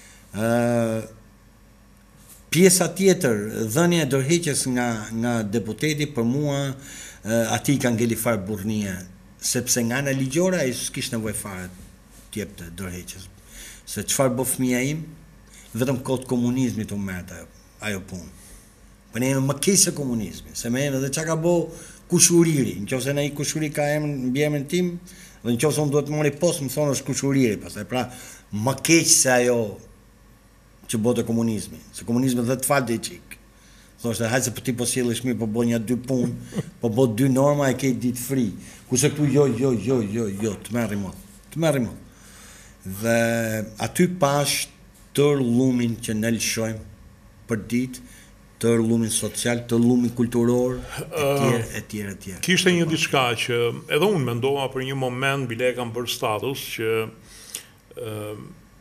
Pjesa tjetër, dhënia e dorëheqjes nga deputeti, për mua aty ka ngeli fare burrnie, sepse nga ana ligjore ai s'kishte nevojë fare të jepte dorëheqjes. Se çfarë bë fëmia im, vetëm kohë komunizmit u merrte ajo punë. Po ne më keq se komunizmi, se më edhe çka ka bë Kushuriri, nëse ai Kushuri ka emrin mbi emrin tim, dhe nëse unë duhet të mori post, më thonë është Kushuriri, pastaj pra më keq se ajo që bote komunizmi, se komunizmi dhe të falë dhe i qikë. Thoshte, hajtë se për ti po sjellësh mirë, po bo një 2 punë, po bo 2 norma e kej ditë fri. Kurse këtu jo, të merri më. Dhe aty pash tër lumin që ne lëshojmë për ditë, tër lumin social, tër lumin kulturor, e tjerë. Kishte një diçka që edhe unë mendova për një moment, bile e kam bërë status, që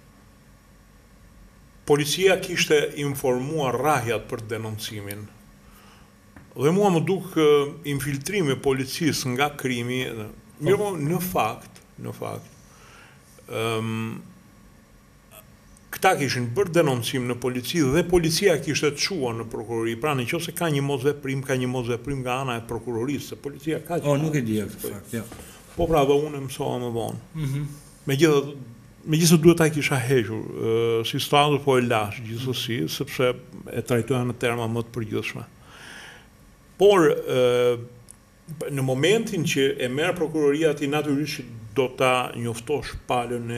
policia kishte informuar rrahjat për denoncimin. Dhe mua më duk infiltrimi policisë nga krimi, mirë në fakt, këta kishin bërë denoncim në polici dhe policia kishte të quar në prokurori. Pra në qoftë se ka një mosveprim, nga ana e prokurorisë, se policia ka që... nuk e di këtë fakt, jo. Po pra dhe unë e mësova më vonë. Megjithëse duhet ta kisha hequr, si status po e lash gjithsesi, sepse e trajtoja në terma më të përgjithshme. Por në momentin që e merr prokuroria, ti natyrisht do ta njoftosh palën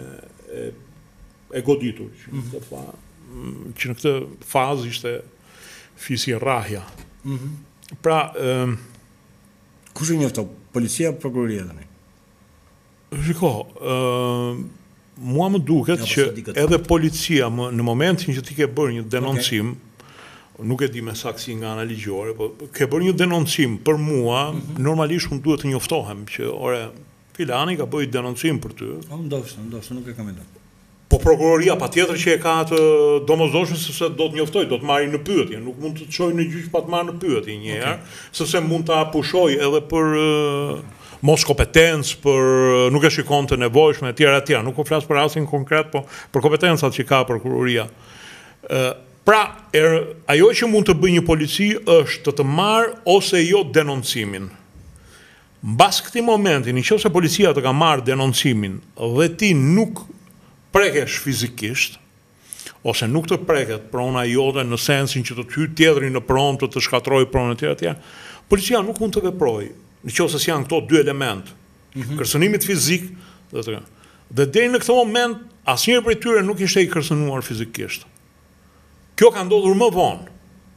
e goditur, që në këtë fazë ishte fisi rrahja. Pra, kush e njofton? Policia apo prokuroria tani? Shiko, mua më duket që edhe policia në momentin që ti ke bërë një denoncim, nuk e di me saksi nga ana ligjore, po ke bërë një denoncim për mua, normalisht unë duhet të njoftohem që ore filani ka bërë denoncim për ty. Ndoshta, nuk e kam mendon. Po prokuroria patjetër që e ka të domosdoshme, sepse do të njoftoj, do të marrë në pyetje, nuk mund të çojë në gjyq pa të marrë në pyetje një herë, sepse mund ta pushoj edhe për mos kompetencë, për nuk e shikon të nevojshme etj. Nuk po flas për rastin konkret, po për kompetencat që ka prokuroria. Pra, ajo që mund të bëjë një polici është të marrë ose jo denoncimin. Mbas këtij momenti, nëse policia të ka marrë denoncimin dhe ti nuk prekesh fizikisht, ose nuk të preket prona jote në sensin që të ty tjetërin në pronë të shkatroj pronë etj. Policia nuk mund të veprojë, nëse janë këto 2 element, kërcënimit fizik dhe deri në këtë moment asnjëri prej tyre nuk ishte i kërcënuar fizikisht. Kjo ka ndodhur më vonë.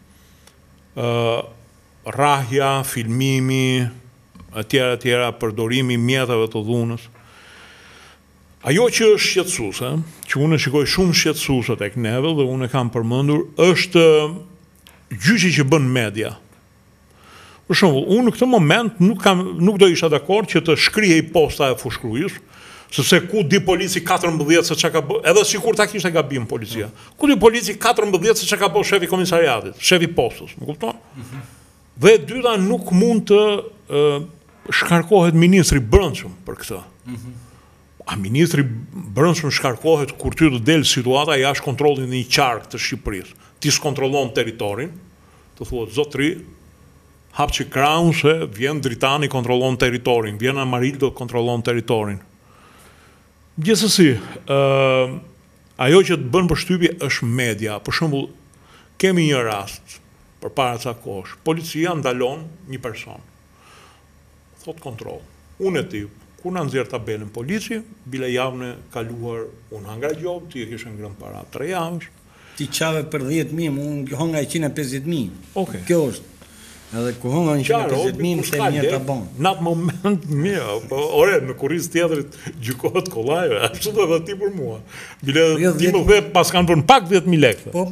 Rrahja, filmimi, etj, përdorimi mjeteve të dhunës. Ajo që është shqetësuese, që unë shikoj shumë shqetësuese tek neve dhe unë e kam përmendur, është gjyqi që bën media. Për shembull, unë në këtë moment nuk do isha dakord që të shkrihej posta e fushkruajës, sepse ku di polici 14 se çka ka bë, edhe sikur ta kishte gabim policia. Ku di polici 14 se çka ka bë shefi komisariatit, shefi postës, më kupton? Dhe e dyta, nuk mund të shkarkohet ministri i brendshëm për këtë. A ministri brendshëm shkarkohet kur ty të del situata jashtë kontrollit në një qark të Shqipërisë. Ti s'kontrollon territorin, të thuhet zotëri, hap që kraun se vjen Dritani kontrollon territorin, vjen Amarildo kontrollon territorin. Gjithsesi, ajo që të bën përshtypje është media. Për shembull, kemi një rast përpara ca kohësh. Policia ndalon një person. Thot kontroll. Unë e ti, kur na nxjerr tabelën polici, bile javën e kaluar unë hangra gjop, ti e kishe ngrënë para 3 javësh. Ti qave për 10.000, unë honga 150.000. Okej. Kjo është. Edhe ku honga 150.000, se mirë ta bon. Në atë moment mirë, ore, në kurriz tjetrit gjykohet kollaj, ashtu do të ti për mua. Bile ti më the pas kanë për në pak 10.000 lekë. Po.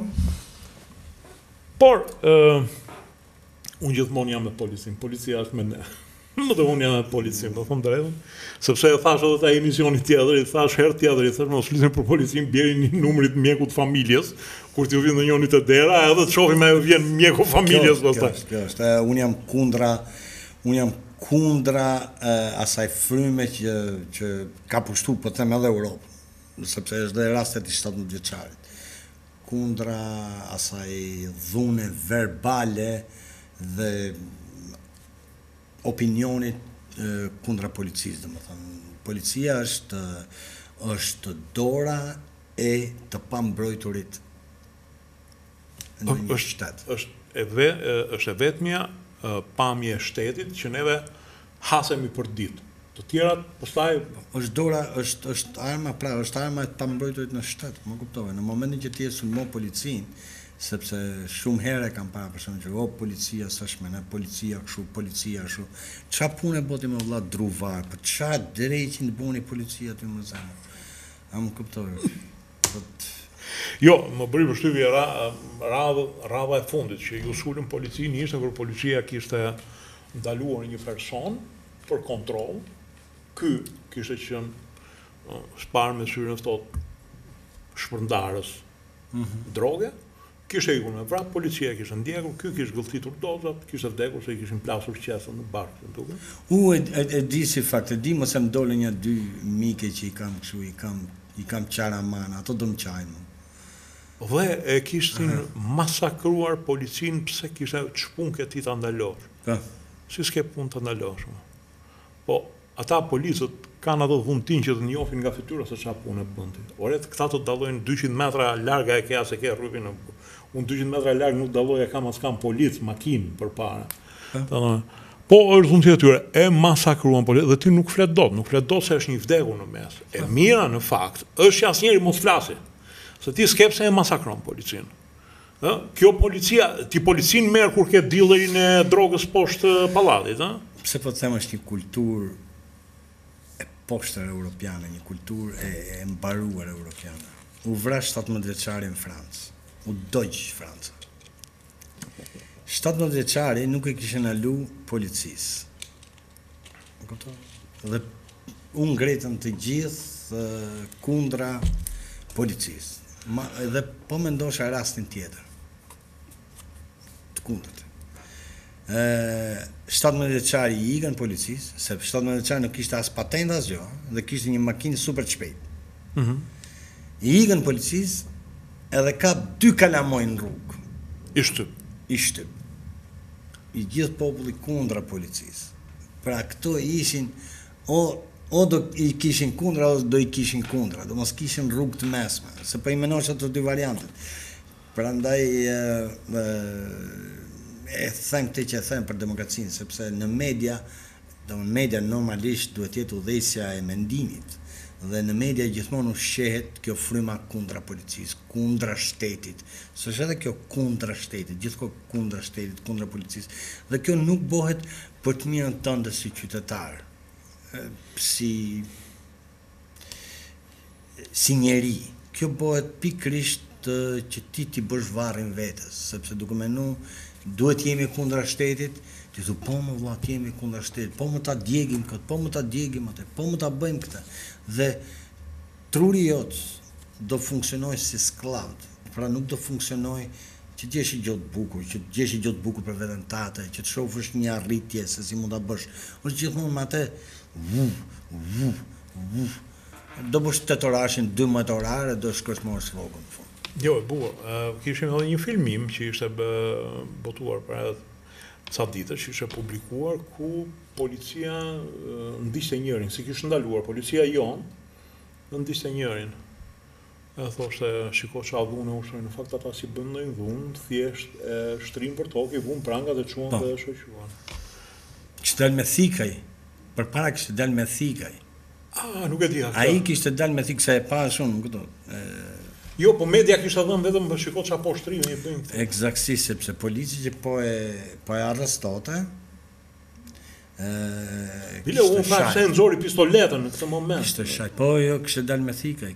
Por, unë gjithmonë jam me policin, policia është me ne. Më të unë jam me policin, do thëmë drejtën, sepse e thash edhe ta emisioni tjetër, i thash herë tjetër, i thash mos flisim për policin, bjeri një numrit mjekut familjes, kur t'ju vjen në njëri të dera, edhe të shohim ajo vjen mjeku familjes pastaj. Kjo është, unë jam kundra asaj fryme që ka pushtu, po them edhe Europë, sepse është dhe rastet i 17 vjeçarit. Kundra asaj dhune verbale dhe opinionit kundra policisë, dhe më thënë. Policia është dora e të pambrojturit në një shtetë. Është e vetmja pamje e shtetit që neve hasemi për ditë. Të tjerat, pastaj është dora, është arma, pra është arma e të pambrojturit në shtetë, më kuptove. Në momentin që ti e sulmo policinë, sepse shumë herë kam para për shembull që policia s'është me ne, policia kështu, policia ashtu. Ç'a punë boti me vëlla druvar, për ç'a drejtin bëni policia aty më zanë. A më kuptoj. Jo, më bëri përshtypje rradha e fundit që ju sulën policinë ishte kur policia kishte ndaluar një person për kontroll. Ky kishte qenë shparë me syrin ftohtë shpërndarës droge. Kishte ikur me vrap, policia kishte ndjekur, ky kishte gëlltitur dozat, kishte vdekur se i kishin plasur qesën në barkë, duke. E di si fakt, e di mos e më dole një 2 mike që i kam kështu, i kam qaramana, ato do më qajnë. Dhe e kishtin masakruar policinë pse kishte çpun ke ti ta ndalosh. Si s'ke pun të ndalosh. Po, ata policët kanë ato dhuntin që të njohin nga fytyra se çfarë punë bënti. Ore, këta të dallojnë 200 metra larg e ke as e ke rrugën. Unë 200 metra larg nuk dalloj e kam as kam policë, makinë përpara. Po është dhunti e tyre, e masakruan policë dhe ti nuk flet dot se është një vdekur në mes. E mira në fakt është që asnjëri mos flasi. Se ti s'ke pse e masakron policinë. Kjo policia, ti policinë merr kur ke dillerin e drogës poshtë pallatit, ë? Pse po të them është një kulturë e poshtër europiane, një kulturë e mbaruar europiane. U vrash 17 vjeçari në Francë, u dogj Franca. 17 vjeçari nuk e kishte ndalu policisë. Dhe unë ngretën të gjithë kundra policisë. Dhe po mendosha rastin tjetër. Të kundërt. 17 vjeçari i ikën policisë, sepse 17 vjeçari nuk kishte as patent as gjë, dhe kishte një makinë super të shpejtë. I ikën policisë edhe ka 2 kalamoj në rrugë. I shtyp. I gjithë populli kundra policisë. Pra këto ishin o do i kishin kundra o do i kishin kundra, do mos kishin rrugë të mesme, se po i menosh ato 2 variantet. Prandaj e them këtë që e them për demokracinë, sepse në media normalisht duhet jetë udhëheqësia e mendimit, dhe në media gjithmonë ushqehet kjo fryma kundra policisë, kundra shtetit, s'është edhe kjo kundra shtetit, gjithkohë kundra shtetit, kundra policisë, dhe kjo nuk bëhet për të mirën tënde si qytetar, si njeri. Kjo bëhet pikrisht që ti bësh varrin vetes, sepse duke menu duhet jemi kundra shtetit, ti thu po më vlla jemi kundra shtetit, po më ta djegim këtë, po më ta djegim atë, po më ta bëjmë këtë. Dhe truri jot do funksionoj si sklavt, pra nuk do funksionoj që t'jesh i gjotë bukur, që t'jesh i gjotë bukur për veten tate, që të shofësh një arritje se si mund ta bësh. Është gjithmonë me atë do bësh 8 orashin 12 orare, do shkosh morë rrogën në fund. Jo, e bukur. Kishim edhe një filmim që ishte botuar para ca ditësh, që ishte publikuar ku policia ndiqte njërin, si kishte ndaluar policia jonë, ndiqte njërin. E thoshte, shiko qa dhunë ushtre, në fakt ata si bën ndonjë dhunë, thjesht e shtrin për tokë, i vun prangat e quan dhe shoqëruan. Kishte dalë me thikaj, përpara kishte dalë me thikaj. Nuk e di atë. Ai kishte dalë me thikë, se e pa shumë, këto. Jo, po media kishte dhënë vetëm për shiko qa po shtrinë i bëjnë këtë. Eksaktësisht, sepse polici që po e arrestote, Bile, unë thash se nxori pistoletën në këtë moment. Kishte shaj. Po jo, kishte dalë me thikaj,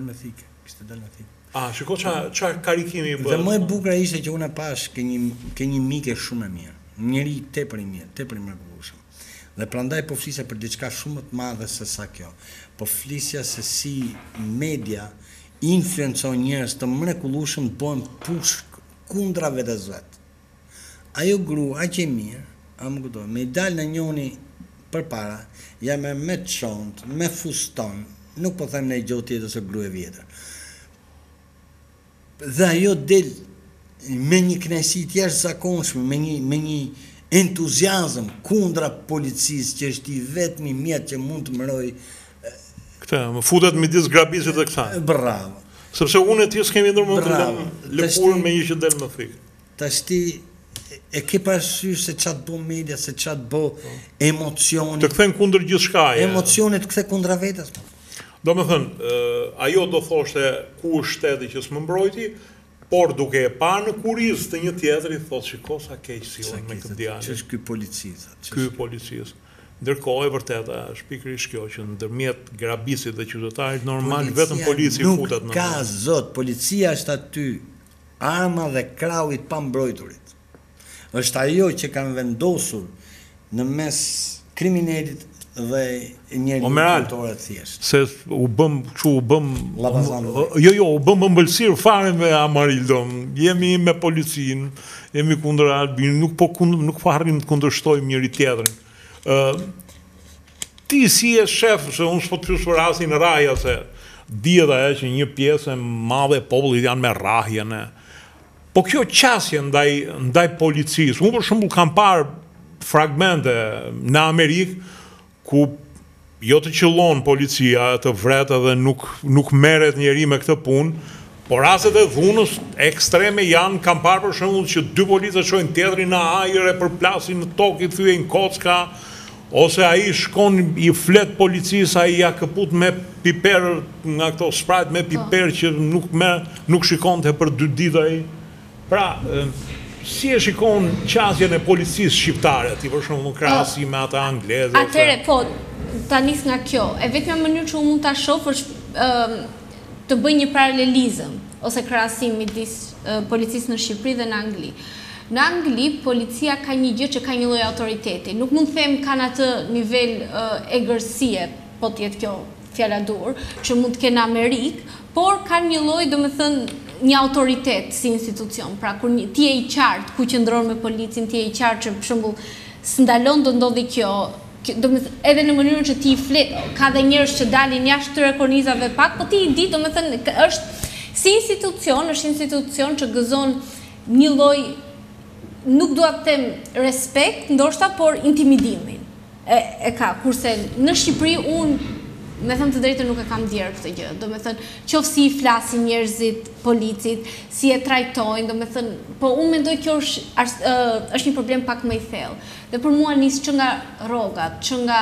Shiko qa karikimi i bërë. Dhe më e bukur ishte që unë e pash ke një mike shumë e mirë. Njëri tepër i mirë, tepër i mrekullueshëm. Dhe prandaj po flisja për diçka shumë më të madhe se sa kjo. Po flisja se si media influencon njerëz të mrekullueshëm të bëhen pushk kundra vetes vet. Ajo grua aq e mirë, me i dalë në njoni përpara, ja me çont, me fuston, nuk po them në i gjotë tjetër se grua e vjetër. Dhe ajo del me një kënaqësi të jashtëzakonshme, me një entuziazëm kundra policisë, që është i vetmi mjet që mund të mëroj. Këtë, më futet midis grabisit dhe këta. Bravo. Sepse unë e ti s'kemi ndërmend të lëkurën me një që del më thikë. Tash ti e ke parasysh se çat bë media, se çat bë emocioni. Të kthen kundër gjithçkaje. Emocionet të kthe kundra vetes. Do me thënë, ajo do thoshte ku është shteti që s'më mbrojti, por duke e parë në kuriz të një tjetëri, thotë shiko sa keq sillen me këtë djalë. Që është ky policisë. Ky policisë. Ndërkohë e vërteta është pikërisht kjo që ndërmjet grabisit dhe qytetarit normal vetëm polici futet në. Nuk ka zot, policia është aty arma dhe krau i pambrojturit. Është ajo që kanë vendosur në mes kriminalit dhe njëri kulturë thjesht. Se u bëm u bëm ëmbëlsirë fare me Amarildo. Jemi me policin, jemi kundër Albin, nuk po arrim të kundërshtojmë njëri tjetrin. Ti si e shef, se unë s'po të pyes për rastin e Raja, se dihet ajo që një pjesë e madhe e popullit janë me rrahjen. Po kjo qasje ndaj policisë, unë për shembull kam parë fragmente në Amerikë ku jo të qëllon policia të vretë dhe nuk merret njeri me këtë punë, por rastet e dhunës ekstreme janë, kam parë për shembull që 2 policë çojnë tjetrin në ajër e përplasin në tokë, i thyejnë kocka, ose ai shkon i flet policisë, ai ja këput me piper nga këto sprite me piper që nuk shikonte për 2 ditë ai. Pra, si e shikon qasjen e policisë shqiptare, ti për shembull në krahasim me ata angleze? Atëre, po, ta nis nga kjo. E vetmja mënyrë që unë mund ta shoh është të bëj një paralelizëm ose krahasim midis policisë në Shqipëri dhe në Angli. Në Angli, policia ka një gjë që ka një lloj autoriteti. Nuk mund të them kanë atë nivel egërsie, po të jetë kjo fjala dur, që mund të kenë në Amerikë, por kanë një lloj, domethënë, një autoritet si institucion. Pra, kur ti je i qartë ku qëndron me policin, ti je i qartë që për shembull s'ndalon do ndodhi kjo, edhe në mënyrën që ti i flet, ka dhe njerëz që dalin jashtë këtyre kornizave pak, po ti i di, domethënë, është si institucion që gëzon një lloj, nuk dua të them respekt, ndoshta, por intimidimin. E ka, kurse në Shqipëri unë me thëmë të drejtë nuk e kam djerë këtë gjë, do me thënë, qofë si i flasin njerëzit, policit, si e trajtojnë, do me thënë, po unë mendoj kjo është një problem pak më i thellë. Dhe për mua nisë që nga rrogat, që nga,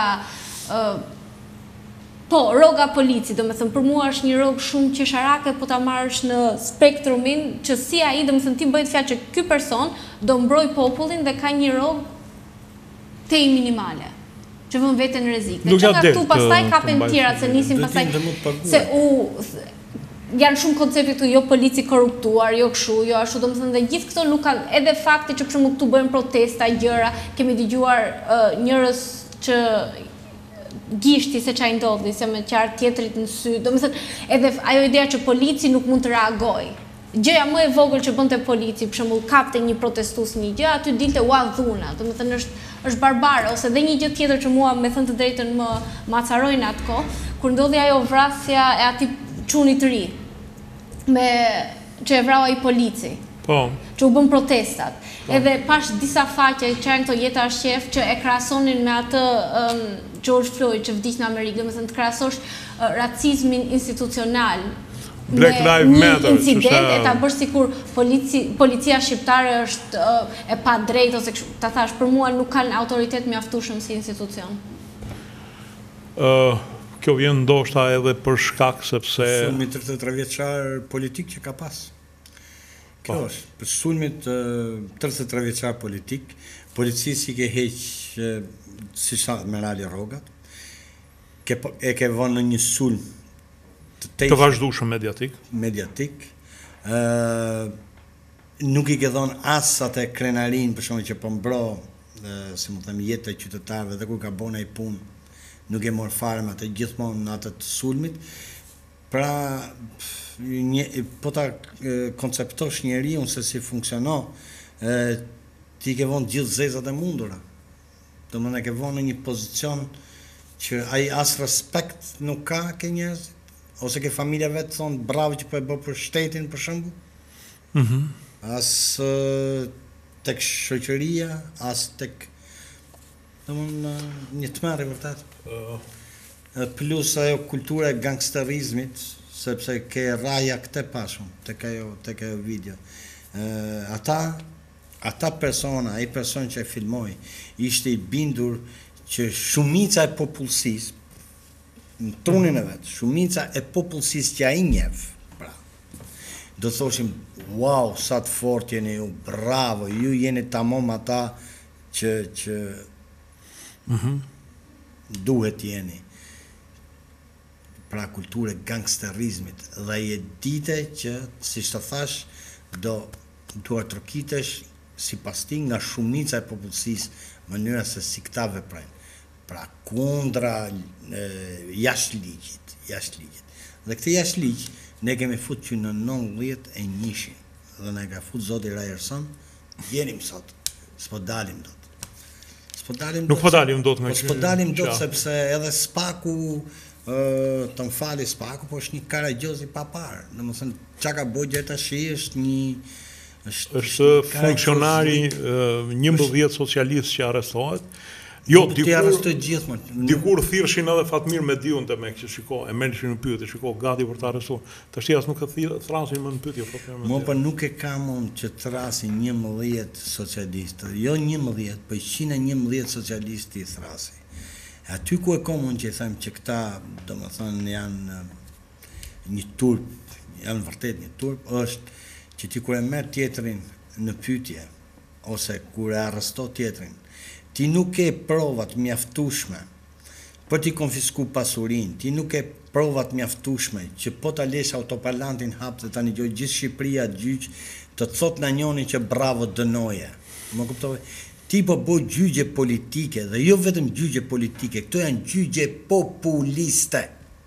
rroga polici, do me thënë, për mua është një rrogë shumë qesharake, po ta marrësh në spektrumin, që si ai, do me thënë, ti bëjt fjalë që ky person do mbroj popullin dhe ka një rrogë te i minimale, që vën veten në rrezik. Dhe që nga këtu pastaj kapen tjera, se nisin pastaj, se janë shumë koncepte këtu, jo polici korruptuar, jo kështu, jo ashtu, domethënë dhe gjithë këto nuk kanë, edhe fakti që për shembull këtu bëhen protesta, gjëra, kemi dëgjuar njerëz që gishti se çaj ndodhi, se me qartë tjetrit në sy, domethënë edhe ajo ideja që polici nuk mund të reagojë. Gjëja më e vogël që bënte polici, për shembull kapte një protestues një gjë, aty dilte ua dhuna, domethënë është barbare, ose dhe një gjë tjetër që mua me thënë të drejtën më acarojnë atë kohë, kur ndodhi ajo vrasja e atij çuni të ri, që e vrau ai polici. Po. Që u bën protestat. Edhe pash disa faqe që janë këto jetar shqef që e krahasonin me atë George Floyd që vdiq në Amerikë, domethënë të krahasosh racizmin institucional Black Lives Matter, një incident e ta bësh sikur policia shqiptare është e padrejtë ose kështu, ta thash, për mua nuk kanë autoritet mjaftueshëm si institucion. Kjo vjen ndoshta edhe për shkak sepse sulmi 33 vjeçar politik që ka pas. Kjo është, për sulmit 33 vjeçar politik, policisë i ke heq si sa Merali Rrogat, e ke vënë në një sulm të vazhdueshëm mediatik. Nuk i ke dhënë as atë krenarin për shkak që po mbro, si më them, jetë e qytetarëve dhe kur ka bënë ai punë, nuk e mor fare me atë gjithmonë në atë të sulmit. Pra, po ta konceptosh njeriu se si funksionon, ti ke vënë gjithë zezat e mundura. Domethënë e ke vënë në një pozicion që ai as respekt nuk ka ke njerëzit, ose ke familja vetë thonë bravo që po e bë për shtetin për shembull. As tek shoqëria, as tek domethënë një tmerrje vërtet. Plus ajo kultura e gangsterizmit, sepse ke raja këtë pashun, tek ajo video. Ata persona, ai person që e filmoi, ishte i bindur që shumica e popullsisë, në trunin e vetë, shumica e popullsisë që ai njeh, pra, do thoshim, wow, sa të fort jeni ju, bravo, ju jeni tamam ata që duhet jeni. Pra kulturë gangsterizmit dhe je dite që, si të thash, do duhet trokitesh si pas ti nga shumica e popullsisë mënyra se si këta veprojnë. Pra kundra jashtë ligjit. Dhe këtë jashtë ligj ne kemi futur që në 90 e njëshin dhe ne ka futur zoti Rajerson, jenim sot, s'po dalim dot. Nuk po dalim dot nga s'po dalim dot sepse edhe Spaku të më fali Spaku, po është një karagjoz i papar. Domethënë çka ka bëjë gjë tash është një është funksionari 11 socialist që arrestohet. Jo, dikur thirrshin edhe Fatmir Mediun te mek që shiko, e merrshin në pyetje, shiko, gati për të arrestuar. Tash as nuk e thrasin më në pyetje Fatmir Mediun. Mo po nuk e kam unë që thrasin 11 socialistë, jo 11, po 111 socialistë i thrasi. Aty ku e kam unë që them që këta, domethënë janë një turp, janë vërtet një turp, është që ti kur e merr tjetrin në pyetje ose kur e arreston tjetrin, ti nuk ke provat mjaftueshme për t'i konfisku pasurinë, ti nuk ke provat mjaftueshme që po ta lesh autoparlantin hap dhe tani gjithë Shqipëria gjyq të thot na njëri që bravo dënoje. Më kuptove? Ti po bëj gjyqje politike dhe jo vetëm gjyqje politike, këto janë gjyqje populiste.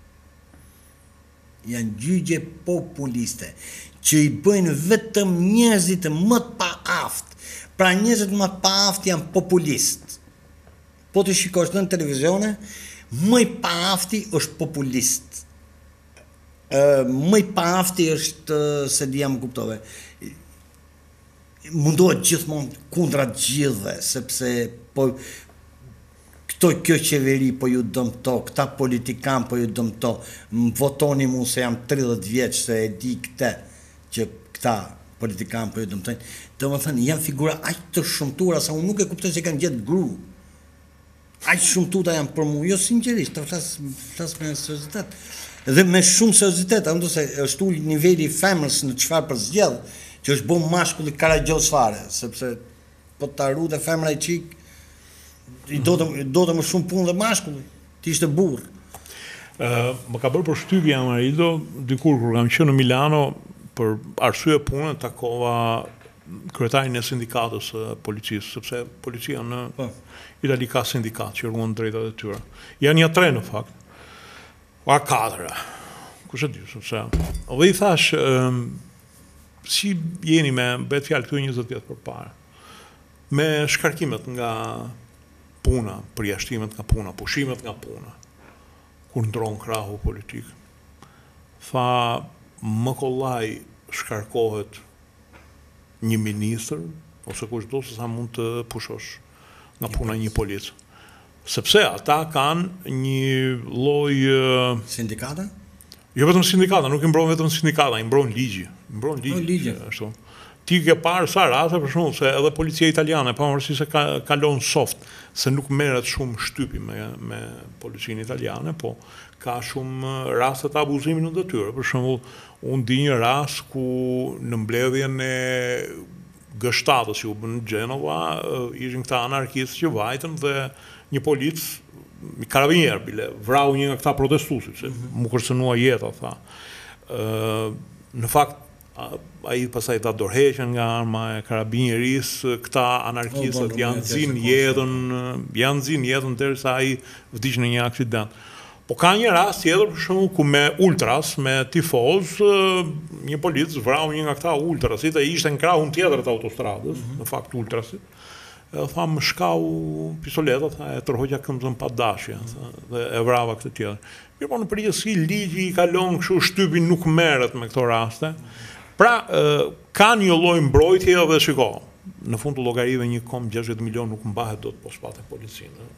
Janë gjyqje populiste që i bëjnë vetëm njerëzit më të paaft. Pra njerëzit më të paaft janë populist. Po të shikosh në televizione, më i paafti është populist. Më i paafti është se di jam kuptove. Mundohet gjithmonë kundra gjithëve, sepse po kjo qeveri po ju dëmto, këta politikan po ju dëmto, më votoni mu se jam 30 vjeç se e di këte, që këta politikan po ju dëmtojnë. Do më thënë, janë figura aq të shumtura, sa unë nuk e kuptoj se kanë gjetë gru. Aq shumtuta janë për mu, jo sinqerisht, të flas me seriozitet. Dhe me shumë seriozitet, ando se është ullë niveli i femrës në çfarë për zgjedh, që është bo mashkulli karagjoz fare, sepse po të arru dhe femra i qik, i do të më shumë punë dhe mashkulli, ti ishte burr. Më ka bërë përshtypje Amarildo, dikur kur kam qenë në Milano, për arsye pune takova kryetarin e sindikatës së policisë, sepse policia në Itali ka sindikat që ruan drejtat e tyre. Janë ja 3 në fakt. Pa 4. Kush e di, sepse. Dhe i thash, si jeni me, bëhet fjalë këtu 20 vjet përpara, me shkarkimet nga puna, përjashtimet nga puna, pushimet nga puna, kur ndron krahu politik. Tha, më kollaj shkarkohet një ministër, ose kushdo se sa mund të pushosh nga puna një polic. Sepse ata kanë një lloj Sindikata? jo vetëm sindikata, nuk i mbron vetëm sindikata, i mbron ligji. I mbron ligji. Ashtu. Ti ke parë sa raste për shembull se edhe policia italiane, pavarësisht se kalon soft, se nuk merret shumë shtypi me policinë italiane, po ka shumë raste të abuzimit në detyrë. Për shembull, unë di një rast ku në mbledhjen e G7-s që u bën në Gjenova, ishin këta anarkistë që vajtën dhe një polic, karabinier bile, vrau një nga këta protestuesit, se mu kërcënua jeta, tha. Në fakt, ai pastaj ta dorëheqën nga arma e karabinierisë, këta anarkistët janë nxirr jetën derisa ai vdiq në një aksident. Po ka një rast tjetër për shembull ku me ultras, me tifoz, një polic vrau një nga këta ultrasit, ai ishte në krahun tjetër të autostradës, në fakt ultrasit. Tha, më shkau pistoleta, tha, e tërhoqja këmbën pa dashje, dhe e vrava këtë tjetër. Mirë, po në përgjithësi ligji i kalon kështu, shtypi nuk merret me këto raste. Pra, ka një lloj mbrojtje dhe shiko, në fund të llogarive 1,60 milion nuk mbahet dot po spate policinë.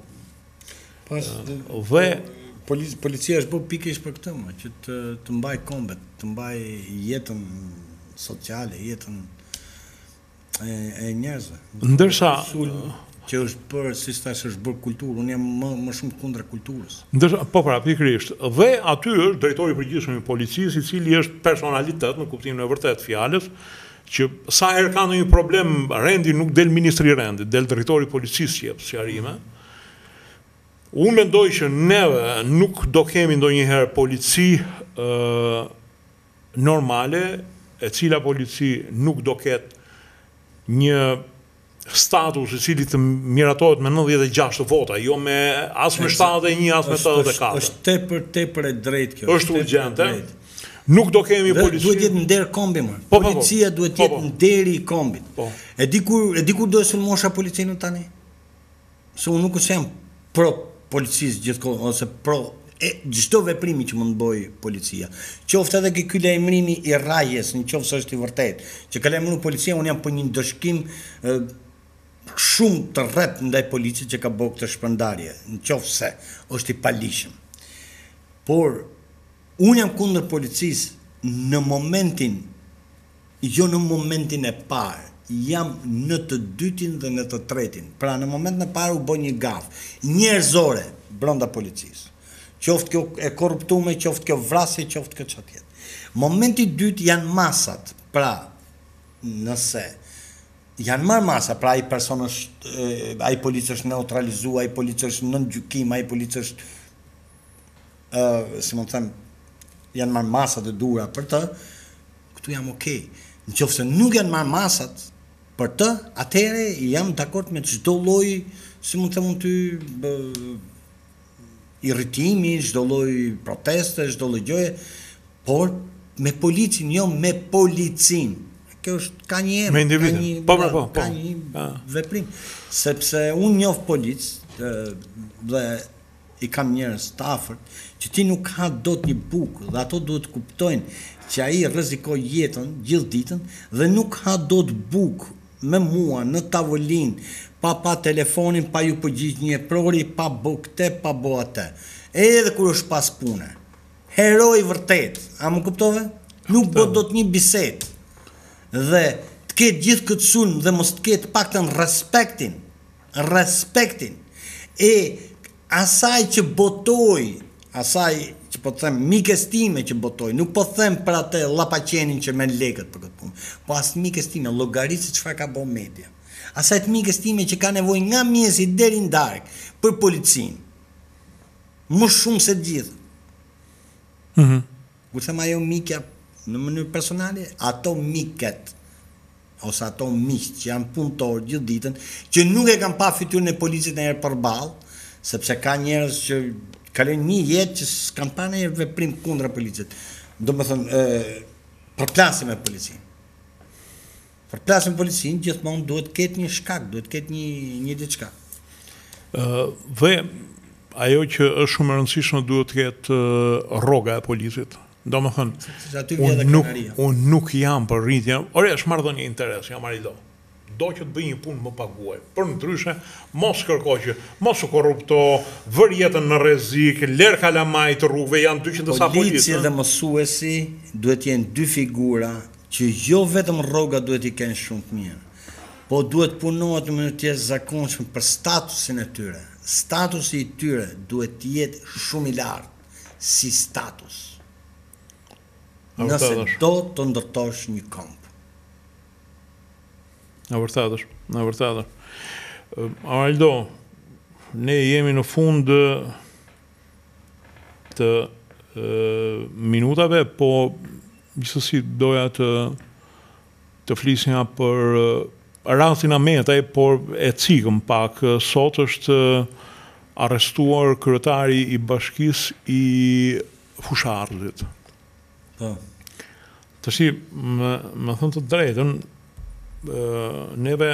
Dhe policia është bërë pikërisht për këtë, që të mbaj kombet, të mbaj jetën sociale, jetën e njerëzve. Ndërsa që është bërë, si thash, është bërë kulturë, unë jam më shumë kundra kulturës. Ndërsa, po pra, pikërisht. Dhe aty është drejtori i përgjithshëm i policisë, i cili është personalitet në kuptimin e vërtet fjalës, që sa herë ka ndonjë problem rendi nuk del ministri i rendit, del drejtori i policisë që jep sqarime. Unë mendoj që neve nuk do kemi ndonjëherë polici normale, e cila polici nuk do ketë një status i cili të miratohet me 96 vota, jo me as me 71, as me 84. Është tepër e drejtë kjo. Është urgjente. Nuk do kemi polici. Duhet jetë nder kombi më. Policia duhet jetë nderi i kombit. E di kur do të sulmosha policinë tani? Se unë nuk jam pro policisë gjithkohë, ose pro çdo veprimi që mund të bëj policia. Qoftë edhe ky lajmërimi i rrajës, nëse është i vërtetë, që ka lajmëruar policia, unë jam për një ndëshkim shumë të rrep ndaj policisë që ka bërë këtë shpërndarje, nëse është i palishëm. Por unë jam kundër policisë në momentin, jo në momentin e parë, jam në të dytin dhe në të tretin. Pra në momentin e parë u bë një gafë njerëzore brenda policisë. Qoftë kjo e korruptume, qoftë kjo vrasje, qoftë kjo çfarë tjetër. Momenti i dytë janë masat. Pra, nëse janë marrë masa, pra ai person është, ai polic është neutralizuar, ai polic është nën gjykim, ai polic është, si më them, janë marrë masat e duhura për të, këtu jam okay. Nëse nuk janë marrë masat për të, atëherë jam dakord me çdo lloj, si mund të them ty, irritimi, çdo lloj proteste, çdo lloj gjëje, por me policin, jo me policin. Kjo është ka një emër, ka një veprim, sepse unë njoh polic dhe i kam njerëz të afërt që ti nuk ka dot një bukë dhe ato duhet kuptojnë që ai rrezikoi jetën gjithë ditën dhe nuk ka dot bukë me mua në tavolinë, pa telefonin, pa ju përgjigj një prori, pa bë këtë, pa bë atë. Edhe kur është pas pune. Heroi vërtet, a më kuptove? Nuk bë dot një bisedë. Dhe të ketë gjithë këtë sulm dhe mos të ketë paktën respektin e asaj që botoj, asaj që po të them mikes time që botoj, nuk po them për atë llapaqenin që merr lekët për këtë punë, po as mikes time llogarisë çfarë ka bën media. Asaj të mikes time që ka nevojë nga mjesi deri në darkë për policinë. Më shumë se të gjithë. Kur them ajo mikja në mënyrë personale, ato miket ose ato miq që janë punëtor gjithë ditën, që nuk e kanë pa fytyrën e policit ndonjëherë përballë, sepse ka njerëz që kalojnë një jetë që s'kan pa ndonjë veprim kundra policit. Domethënë, përplasin me policinë. Përplasin me policinë gjithmonë duhet të ketë një shkak, duhet të ketë një diçka. Dhe ajo që është shumë e rëndësishme duhet të jetë rroga e politit. Domethënë, unë nuk jam për rritje, është marrëdhënie interes, jam Arido. Do që të bëj një punë më paguaj. Për ndryshe, mos kërkoj që mos u korrupto, vër jetën në rrezik, lër kalamaj të rrugëve, janë 200 sa policia. Policia dhe mësuesi duhet jenë dy figura që jo vetëm rroga duhet i kenë shumë të mirë, po duhet punohet në mënyrë të jashtëzakonshme për statusin e tyre. Statusi i tyre duhet të jetë shumë i lartë si status. Nëse do të ndërtosh një kamp. Në vërtetësh. Araldo, ne jemi në fund të minutave, po gjithsesi doja të flisja për rastin Ametaj, por e cikëm pak. Sot është arrestuar kryetari i bashkisë i Fushatësit. Po. Tashi, më thënë të drejtën, neve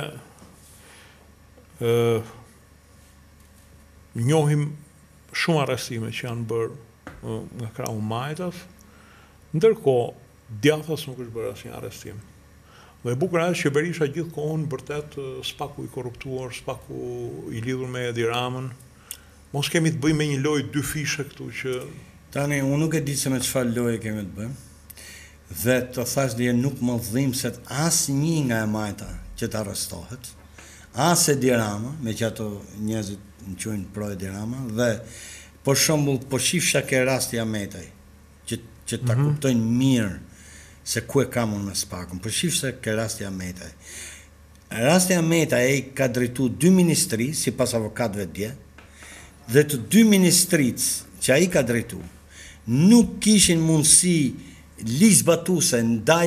njohim shumë arrestime që janë bërë nga krahu Majtas, ndërkohë djathtas nuk është bërë asnjë arrestim. Dhe e bukur është që Berisha gjithkohon vërtet spaku i korruptuar, spaku i lidhur me Edi Ramën. Mos kemi të bëjmë me një lojë dy fishe këtu që... Tani, unë nuk e di se me çfarë loje kemi të bëjmë. Dhe të thash dhe nuk më dhimbset asnjë nga e Majta që të arrestohet, as Edi Rama, me që ato njerëzit në quajnë pro Edi Rama, dhe për shembull po shifsha ke rasti Ametaj, që ta kuptojnë mirë se ku e kam unë me spakun. Po shifsha ke rasti Ametaj. Rasti Ametaj ka drejtu 2 ministri, sipas avokatëve dje, dhe të 2 ministricë që ai ka drejtu nuk kishin mundësi ligjzbatuse ndaj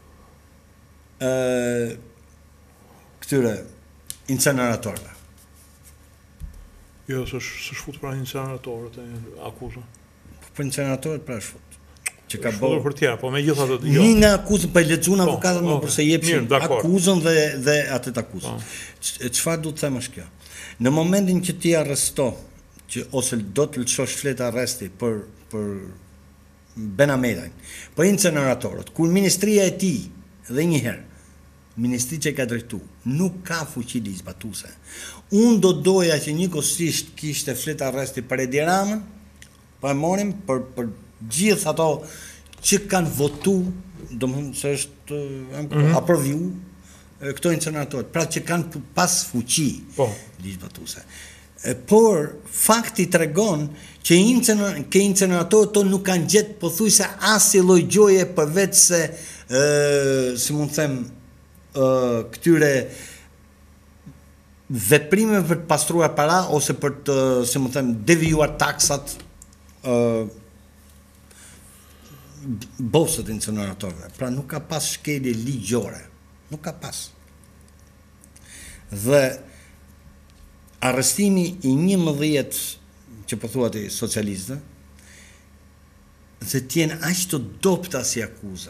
këtyre inceneratorëve. Jo, së shfut pra inceneratorët e akuzën. Për inceneratorët pra shfut. Që ka bërë për tjera, po me gjitha të jo. Një nga akuzën, për lexuan avokatët më përse jepshin akuzën dhe atët akuzën. Çfarë du të them është kjo? Në momentin që ti arresto, ose do të lëshosh fletë arresti për Ben Ametaj, për inceneratorët, kur ministria e tij dhe njëherë, ministri që ka drejtu, nuk ka fuqi ligjzbatuse. Unë do doja që njëkohësisht kishte fletë arresti për Edi Ramën, po e morim për gjithë ato që kanë votu, domethënë se është aproviu këto inceneratorët, pra që kanë pas fuqi ligjzbatuse. Por fakti tregon që inceneratorët tonë nuk kanë gjetë pothuajse asnjë lloj gjoje përveç se si mund të them këtyre veprimeve për të pastruar para ose për të, si mund të them, devijuar taksat bosët inceneratorëve. Pra nuk ka pas shkelje ligjore. Nuk ka pas. Dhe arrestimi i 11 që po thuat i socialistë dhe tjenë aq të dopta si akuza,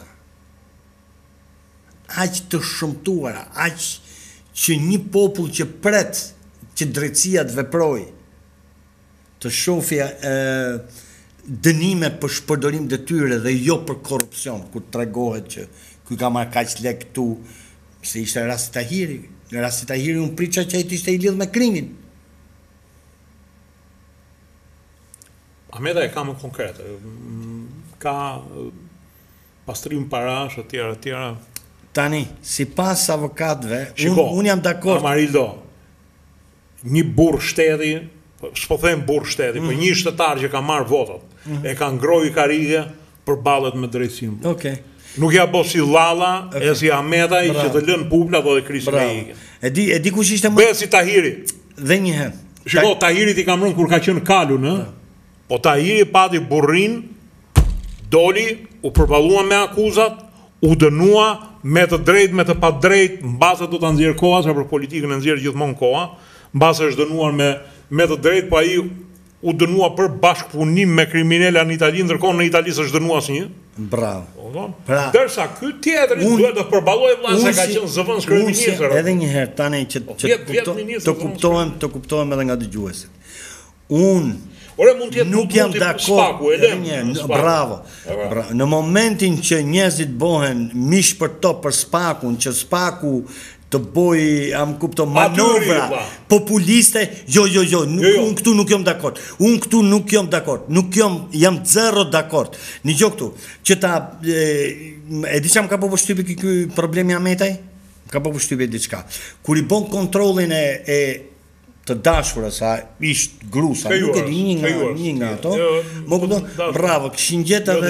aq të shëmtuara, aq që një popull që pret që drejtësia të veproj, të shofi dënime për shpërdorim detyre dhe jo për korrupsion, kur tregohet që ky ka marrë kaq lek këtu, se ishte rasti Tahiri. Në rasti Tahiri unë priça që ai ishte i lidhur me krimin. Ametaj ka më konkrete, ka pastrim parash, etj. Tani, sipas avokatëve, unë jam dakord. Amarildo, një burr shteti, s'po them burr shteti, po një shtetar që ka marrë votat, e ka ngrojë karrige për ballet me drejtsinë. Okej. Nuk ja bo si Lalla, e si Ametaj, që të lënë publik dhe krisin e ike. E di kush ishte më... Be si Tahiri. Dhe njëherë. Shiko, Tahiri ti kam rënë kur ka qenë kalu, në? Po Tahiri pati burrin, doli, u përballua me akuzat, u dënua me të drejt, me të pa drejt, mbase do të nxjerr koha, sa për politikën e nxjerr gjithmonë koha, mbase është dënuar me të drejt, po ai u dënua për bashkëpunim me kriminala në Itali, ndërkohë në Itali s'është dënuar asnjë. Bravo. Dërsa ky tjetri duhet të përballojë vëlla se ka qenë zëvendës kryeministër. Edhe një herë tani që të kuptohem edhe nga dëgjuesit. Ore mund të jetë nuk jam dakord. Bravo. Në momentin që njerëzit bëhen mish për to për Spakun, që Spaku të boj, manovra populiste, unë këtu nuk jam dakord. Unë këtu nuk jam dakord. Jam zero dakord. Një gjë këtu, që ta, e di që më ka po shtypi ky problemi Ametaj? Ka po shtypi diçka. Kur i bon kontrollin e të dashurës, a ishtë grusa, nuk e di një nga ato, më këto, bravo, kishin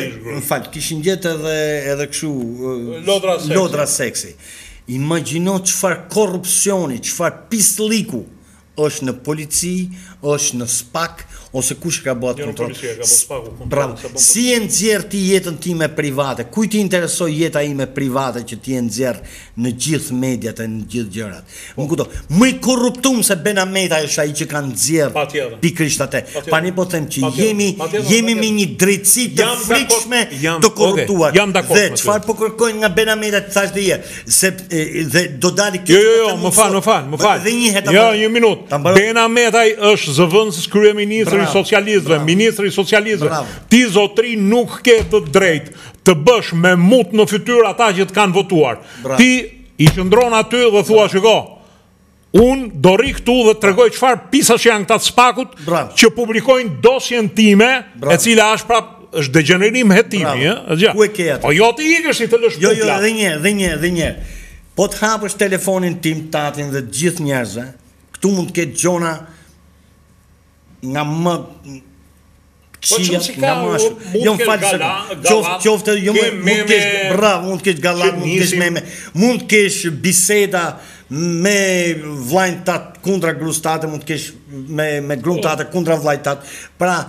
gjetë edhe këshu lodra seksi. Imagjino çfarë korrupsioni, çfarë pisliku është në polici, është në SPAK, ose kush ka bërë kontroll. Bravo. Si e nxjerr ti jetën time private? Kujt i interesoj jeta ime private që ti e nxjerr në gjithë mediat e në gjithë gjërat? Më kupto. Më i korruptum se Benameta është ai që ka nxjerr pikërisht atë. Tani po them që jemi me një drejtësi të frikshme të korruptuar. Dhe çfarë po kërkojnë nga Benameta thash dhe se dhe do dali kjo. Jo, më fal. Jo, një minutë. Benametaj është zëvendës kryeministri i socialistëve, ministri i socialistëve. Ti zotri nuk ke të drejtë të bësh me mut në fytyrë ata që të kanë votuar. Ti i qëndron aty dhe thua shiko, unë do rri këtu dhe të tregoj çfarë pisa që janë këta të Spakut që publikojnë dosjen time, e cila është prap është degenerim hetimi, Ku e ke atë? Po jo ti ikësh i të lësh Jo, dhe një. Po të hapësh telefonin tim, tatin dhe gjithë njerëzve, këtu mund të ketë gjona nga më këshia, nga më ashtu. Jo më falë se qofte, mund të kesh bravo, mund të kesh gallat, mund të kesh meme, mund të kesh biseda me vlajnë tatë kundra grustate, mund të kesh me gruntate kundra vlajnë tatë. Pra,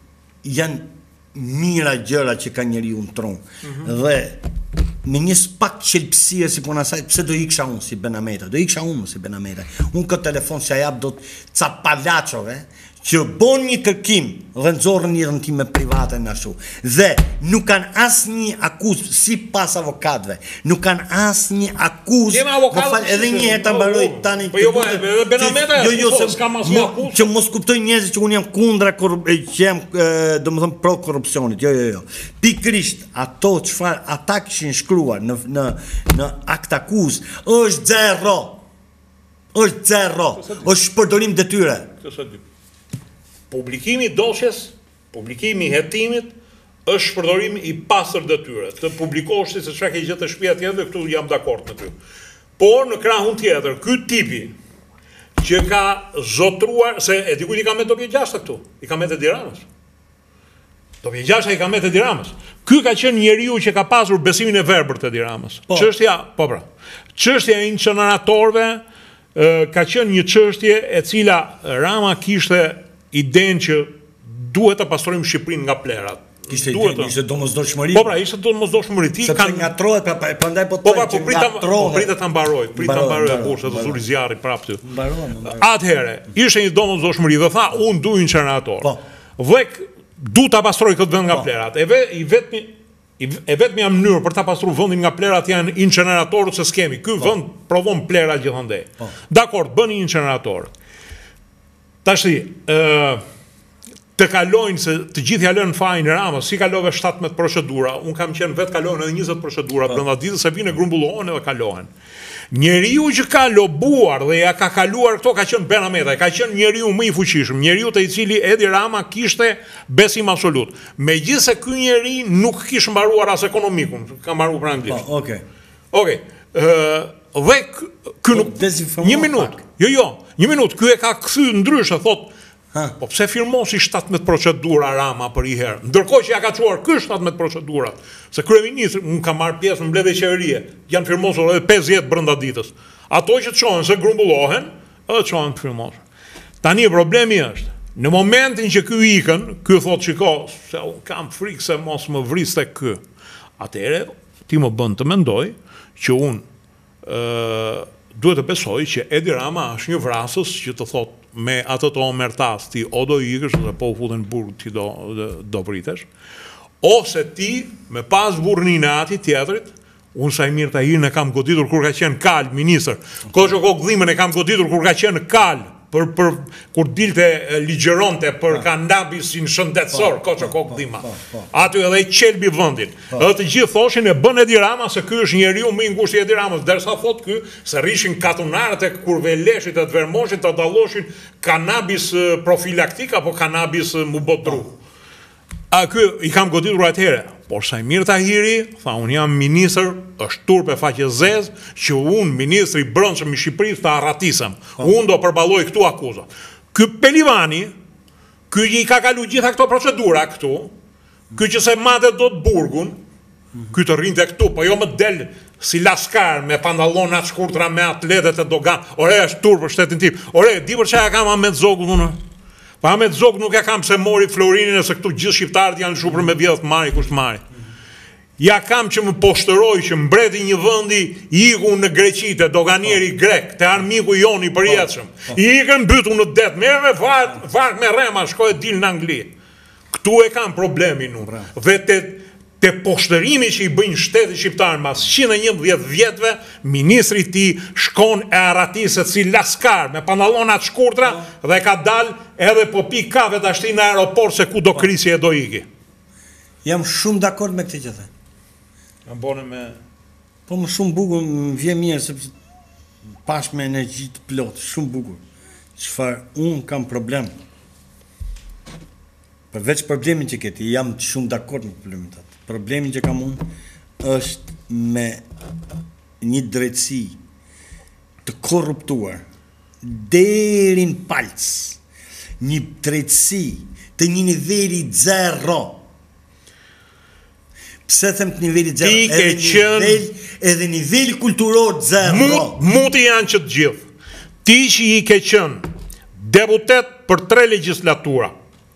janë mira gjëra që ka njeri unë tronë. Dhe me një spak qelpsie si puna saj, pse do iksha unë si Benameta? Do iksha unë si Benameta. Unë këtë telefon që a jap do të ca palachove, që bon një kërkim dhe nëzorën një rëntime private në ashtu. Dhe nuk kanë asë një akuz, si pas avokatve, nuk kanë asë një akuz, edhe një herë të mbaroj tani, që mos kuptoj njëzë që unë jam kundra, që jam, do më thëmë, pro korupcionit, jo. Pikrisht, ato qëfar, ata këshin shkruar në akt akuz, është zero, është shpërdorim detyre. Publikimi dosjes, publikimi hetimit, është shpërdorim i pastër detyre. Të publikosh se çka ke gjetë në shtëpia tjetër, këtu jam dakord me ty. Por në krahun tjetër, ky tipi që ka zotruar, se e dikujt i ka me Dobje Gjashta këtu, i ka me të Tiranës. Dobje Gjashta i ka me të Tiranës. Ky ka qenë njeriu që ka pasur besimin e verbër të Tiranës. Çështja e incineratorëve ka qenë një çështje e cila Rama kishte idenë që duhet të pastrojmë Shqipërinë nga plerat. Ishte domosdoshmëri. Po pra, ishte domosdoshmëri. Sepse ngatrohet, prandaj po thonë që ngatrohet. Pritet ta mbaroj, bursa të zuri zjarri prapë ty. Atëherë, ishte një domosdoshmëri dhe tha, unë du incinerator. Vlek, du ta pastroj këtë vend nga plerat. E vetmja mënyrë për ta pastruar vendin nga plerat janë incineratorët se skemi. Ky vend provon plera gjithandej. Dakor, bëni incinerator. Tashti, të kalojnë, se të gjithë ja lënë fajin Ramës, si kalove 17 procedura, unë kam qenë vetë kalojnë edhe 20 procedura, brenda ditës se vinë e grumbullohen edhe kalohen. Njeriu që ka lobuar dhe ja ka kaluar këto ka qenë Benameta, ka qenë njeriu më i fuqishëm, njeriu te i cili Edi Rama kishte besim absolut. Megjithëse ky njeri nuk kishte mbaruar as ekonomikun, ka mbaruar për anglisht. Okej. Dhe ky nuk një minutë. Një minutë, ky e ka kthy ndryshe, thot, po pse firmosi 17 procedura Rama për i herë? Ndërkohë që ja ka çuar ky 17 procedura, se kryeministri unë kam marrë pjesë në mbledhje qeverie, janë firmosur edhe 50 brenda ditës. Ato që çohen se grumbullohen, edhe çohen të firmosur. Tani problemi është, në momentin që ky ikën, ky thot shiko, se unë kam frikë se mos më vriste ky. Atëherë ti më bën të mendoj që unë duhet të besoj që Edi Rama është një vrasës që të thot me atë të omertas ti o do ikësh dhe po u futen burg ti do vritesh, ose ti, me pas burrin e ati tjetrit, unë Sajmir Tahirin e kam goditur kur ka qenë kal, ministër, Koço Kokdhimën e kam goditur kur ka qenë kal, kur dilte ligjeronte për kanabisin shëndetësor, Koço Kokdhima. Aty edhe i qelbi vëndin. Edhe të gjithë thoshin e bën Edi Rama se ky është njeriu më i ngushtë i Edi Ramës, derisa thot ky se rrishin katunarët e kurveleshit e të vermoshit të dalloshin kanabis profilaktik apo kanabis mubodru. A ky i kam goditur atëherë. Por Sajmir Tahiri, tha unë jam ministër, është turp e faqe zez, që unë ministri i brendshëm i Shqipërisë të arratisem. Unë do përballoj këtu akuza. Ky Pelivani, ky i ka kalu gjitha këto procedura këtu, ky që se mate do të burgun, ky të rrinte këtu, po jo më del si laskar me pantallona të shkurtra me atletet e dogan. Ore, është turp për shtetin tim. Ore, di për çfarë kam Ahmet Zogu unë? Pa Ahmet Zog nuk e kam se mori Florinin e se këtu gjithë shqiptarët janë shupër me vjedhë të mari, kusht mari. Ja kam që më poshtëroj që mbreti një vëndi i iku në Greqi, të doganieri grek, të armiku joni përjetëshëm. I ikën bytu në det, merë vark me rema, shkoj e dil në Angli. Këtu e kam problemin unë. Dhe te poshtërimi që i bëjnë shtetit shqiptar mas 111 vjetëve, ministri ti shkon e aratiset si laskar me pantallonat shkurtra dhe ka dal edhe po pi kafe të ashti në aeroport se ku do krisi e do iki. Jam shumë dakord me këtë që the. Jam bone me... Po më shumë bukur, më vjen mirë sepse pash me energji të plot, shumë bukur. Çfarë unë kam problem. Përveç problemin që keti, jam shumë dakord me problemin të atë. Problemin që kam unë është me një drejtësi të korruptuar deri në palc, një drejtësi të një niveli zero. Pse them të niveli zero? Edhe niveli kulturor zero. Muti janë që të gjithë. Ti që i ke qenë deputet për 3 legislatura,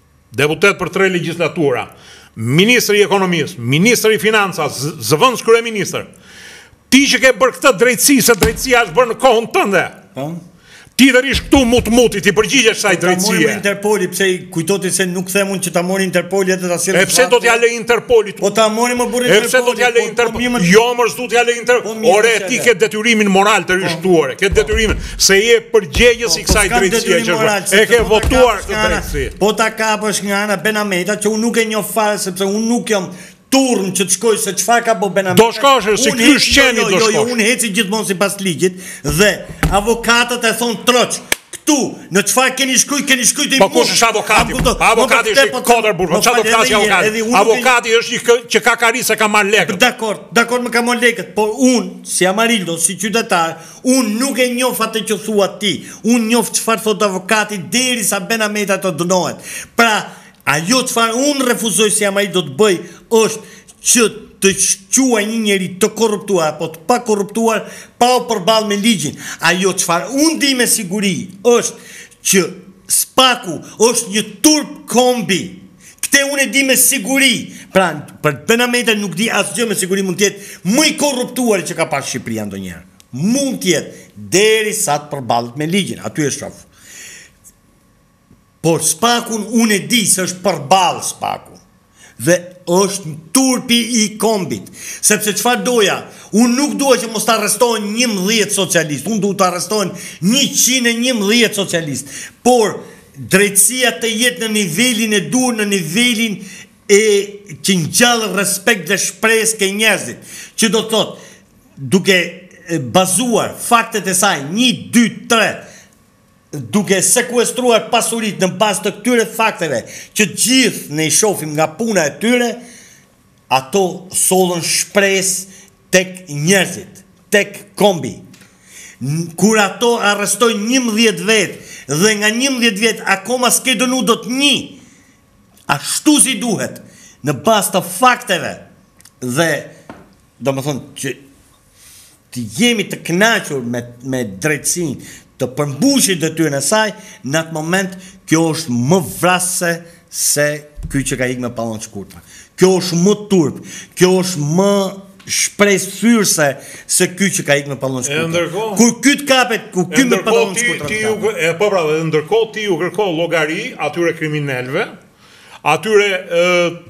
Ministri i Ekonomisë, Ministri i Financas, zëvendës kryeministër. Ti që ke bërë këtë drejtësi, se drejtësia është bërë në kohën tënde. Ti dhe rish këtu muti, ti përgjigjesh kësaj drejtësie. Ta mori Interpoli, pse kujtoti se nuk them unë që ta mori Interpoli edhe ta sjellë. E pse do t'ja lë Interpoli? Po ta mori më burrë Interpoli. E pse do t'ja lë Interpoli? Jo, më s'du t'ja lë Interpoli. Ore, ti ke detyrimin moral të rishtuar, ke detyrimin se je përgjegjës i kësaj drejtësie që është. E ke votuar këtë drejtësi. Po ta kapësh nga ana Benameta që unë nuk e njoh fare sepse unë nuk jam turm që të shkoj se çfarë ka bo Benameta. Do shkosh, si ky shqeni do shkosh. Jo, unë heci gjithmonë sipas ligjit dhe avokatët e thon troç. Këtu, në çfarë keni shkruaj të po kush është avokati? Avokati është i kodër burr, çfarë do të thasë avokati? Avokati është një që ka karisë ka marr lekët. Dakor, më ka marr lekët, por unë si Amarildo, si qytetar, unë nuk e njoh atë që thua ti. Unë njoh çfarë thot avokati derisa Benameta të dënohet. Pra, ajo çfarë unë refuzoj si Amarildo të bëj është që të quaj një njeri të korruptuar apo të pa korruptuar pa u përballë me ligjin. Ajo çfarë unë di me siguri është që Spaku është një turp kombi. Këtë unë e di me siguri. Pra, për Benameta nuk di asgjë me siguri, mund të jetë më i korruptuar që ka pas Shqipëria ndonjëherë. Mund të jetë derisa të përballet me ligjin. Aty është shof. Por Spakun unë e di se është përballë Spaku. Dhe është turpi i kombit. Sepse çfarë doja? Unë nuk dua që mos të arrestohen 11 socialistë. Unë duhet të arrestohen 111 socialistë. Por drejtësia të jetë në nivelin e dur, në nivelin e që ngjall respekt dhe shpresë ke njerëzit. Që do të thotë, duke bazuar faktet e saj 1, 2, 3, duke sekuestruar pasurit në bazë të këtyre fakteve që gjithë ne i shohim nga puna e tyre, ato sollën shpresë tek njerëzit, tek kombi. Kur ato arrestojnë 11 vetë dhe nga 11 vetë akoma s'ke dënu do të një, ashtu si duhet, në bazë të fakteve dhe do më thonë që të jemi të kënaqur me drejtësinë të përmbushit detyrën e saj, në atë moment kjo është më vrasëse se ky që ka ikë me pallon shkurtra. Kjo është më turp, kjo është më shpresëfyrse se ky që ka ikë me pallon shkurtra. Kur ky të kapet, kur ky me pallon shkurtra. Po pra, dhe ndërkohë ti u kërko llogari atyre kriminalëve, atyre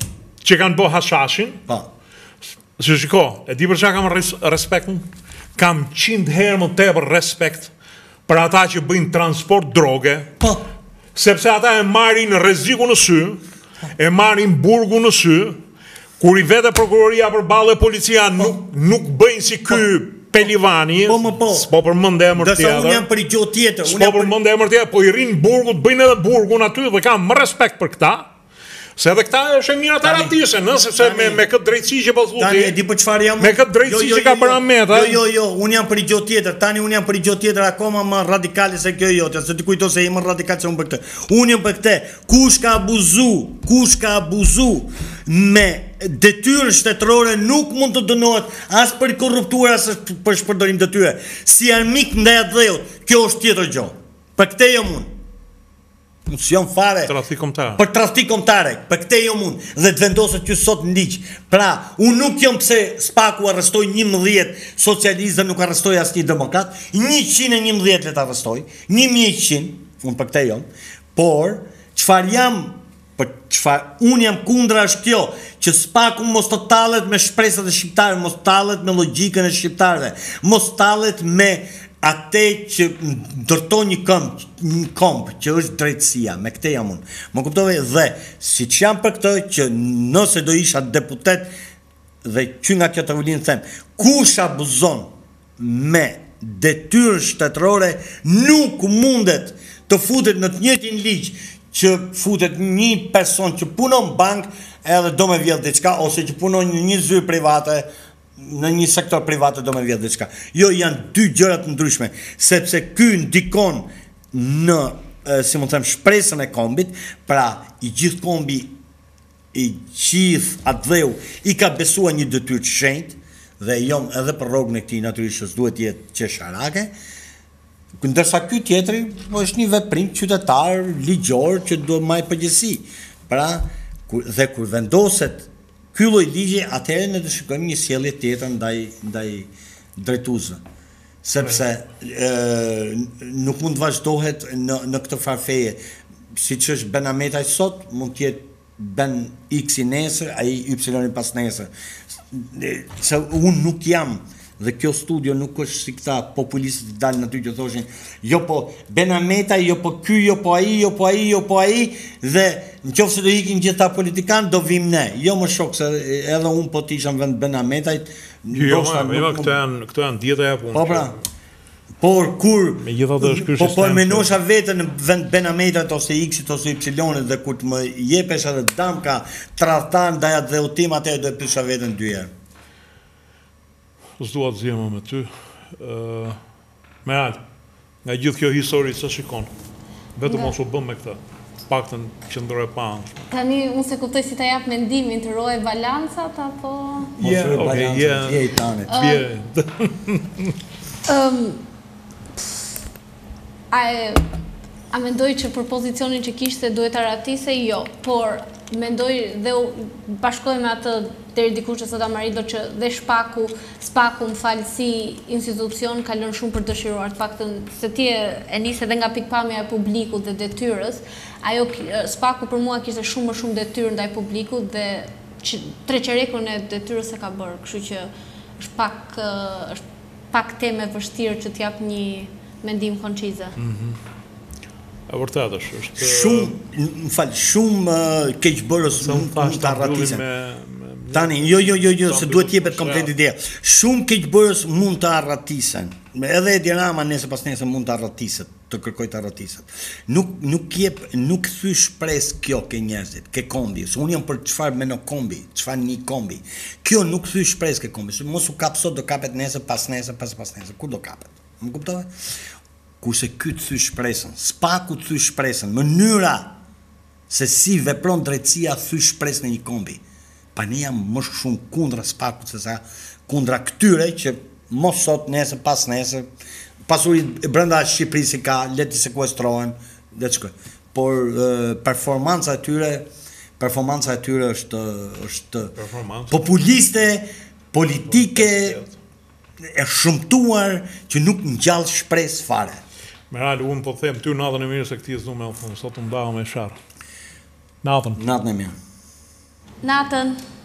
që kanë bë hashashin, Po. se shiko, e di për çka kam respektin? Kam 100 herë më tepër respekt për ata që bëjnë transport droge, Po. sepse ata e marrin rreziku në sy, e marrin burgu në sy, kur i vete prokuroria përballë policia nuk bëjnë si ky Pelivani, s'po përmend emër tjetër. Dërsa unë jam për gjë tjetër. S'po përmend emër tjetër, po i rrin burgut, bëjnë edhe burgun aty dhe kam më respekt për këta. Se edhe këta është e mira të ratisen, sepse me këtë drejtësi që po thuti. Tani e di për çfarë jam. Me këtë drejtësi që ka Parameta. Jo, unë jam për gjë tjetër. Tani unë jam për gjë tjetër akoma më radikale se kjo jote, se ti kujto se jam më radikal se unë për këtë. Unë jam për këtë. Kush ka abuzu me detyrë shtetërore nuk mund të dënohet as për korruptuar as për shpërdorim të tyre. Si armik ndaj dheut, kjo është tjetër gjë. Për këtë jam unë. Funksion fare për tradhti kombëtare, për këtë jo mund dhe të vendoset që sot në ligj. Pra, unë nuk jam pse Spaku arrestoi 11 socialistë dhe nuk arrestoi asnjë demokrat, 111 le të arrestoi, 1100, unë për këtë jam, por unë jam kundra është kjo, që Spaku mos të tallet me shpresat e shqiptarëve, mos tallet me logjikën e shqiptarëve, mos tallet me atë që ndërton një këmbë që është drejtësia, me këtë jam unë. Më kuptove dhe si që jam për këtë që nëse do isha deputet dhe që nga kjo të vëllinë them, kush abuzon me detyrë shtetërore nuk mundet të futet në të njëjtin ligj që futet një person që punon bank edhe do me vjedh diçka ose që punon në një zyrë private në një sektor private do me vjedh diçka. Jo, janë dy gjërat ndryshme, sepse ky ndikon në, si më them, shpresën e kombit, pra i gjithë kombi, i gjithë atë i ka besua një detyrë të shenjtë, dhe jom edhe për rrogën e këtij natyrisht duhet jetë qesharake, ndërsa ky tjetri është një veprim qytetar, ligjor që do maj përgjegjësi. Pra, dhe kur vendoset ky lloj ligji, atëherë ne do shikojmë një sjellje tjetër ndaj drejtuesve. Sepse nuk mund të vazhdohet në këtë farfeje. Siç është Ben Ahmetaj sot, mund të jetë Ben X i nesër, ai Y pas nesër. Se unë nuk jam dhe kjo studio nuk është si këta populistët që dalin aty që thoshin jo po Ben Ahmetaj, jo po ky, jo po ai, dhe nëse do ikin gjithë ta politikanë do vim ne. Jo më shok se edhe unë po të isha në vend Ben Ahmetajt. Jo, këto janë dieta e punë. Po pra. Por kur po menosha veten në vend Ben Ahmetajt ose X-it ose Y-it dhe kur të më jepesh edhe damka tradhtar ndaj atë udhtim atë do të pysha veten dy herë. S'dua të zjema me ty. Meral, nga gjithë kjo histori që shikon, vetëm mos u bëm me këtë, paktën qëndroj e pa. Tani, unë se kuptoj si ta jap mendimin, të roje balancat, apo... Je i tanit. A mendoj që për pozicionin që kishte duhet të ratise? Jo, por mendoj dhe bashkoj me atë deri dikush që sot Amarido që dhe Spaku më falë si institucion ka lënë shumë për dëshiruar, të paktën se ti e nisi edhe nga pikpamja e publikut dhe detyrës, ajo Spaku për mua kishte shumë më shumë detyrë ndaj publikut dhe treqerekun e detyrës e ka bërë, kështu që është pak temë e vështirë që t'jap një mendim koncize. E vërtet është. Shumë keqbërës mund të arratisen. Tani, jo, se duhet jepet komplet ide. Shumë keqbërës mund të arratisen. Edhe Edi Rama nesër pas nesër mund të arratiset, të kërkoj të arratiset. Nuk thy shpresë kjo ke njerëzit, ke kombi. Se unë jam për çfarë meno kombi, çfarë një kombi. Kjo nuk thy shpresë ke kombi. Mos u kap sot, do kapet nesër, pas nesër, pas nesër. Kur do kapet? Më kuptove? Kurse ky të thy shpresën, Spaku të thy shpresën, mënyra se si vepron drejtësia thy shpresën e një kombi. Pa ne jam më shumë kundra Spakut se sa kundra këtyre që mos sot, nesër, pas nesër, pasurit brenda Shqipërisë ka, le të sekuestrohen, le të shkoj. Por performanca e tyre është populiste, politike, e shumtuar që nuk ngjall shpresë fare. Meral, unë po them ty natën e mirë se këti s'du me u thonë, sot më ndaga me sharë. Natën. Natën e mirë. Natën.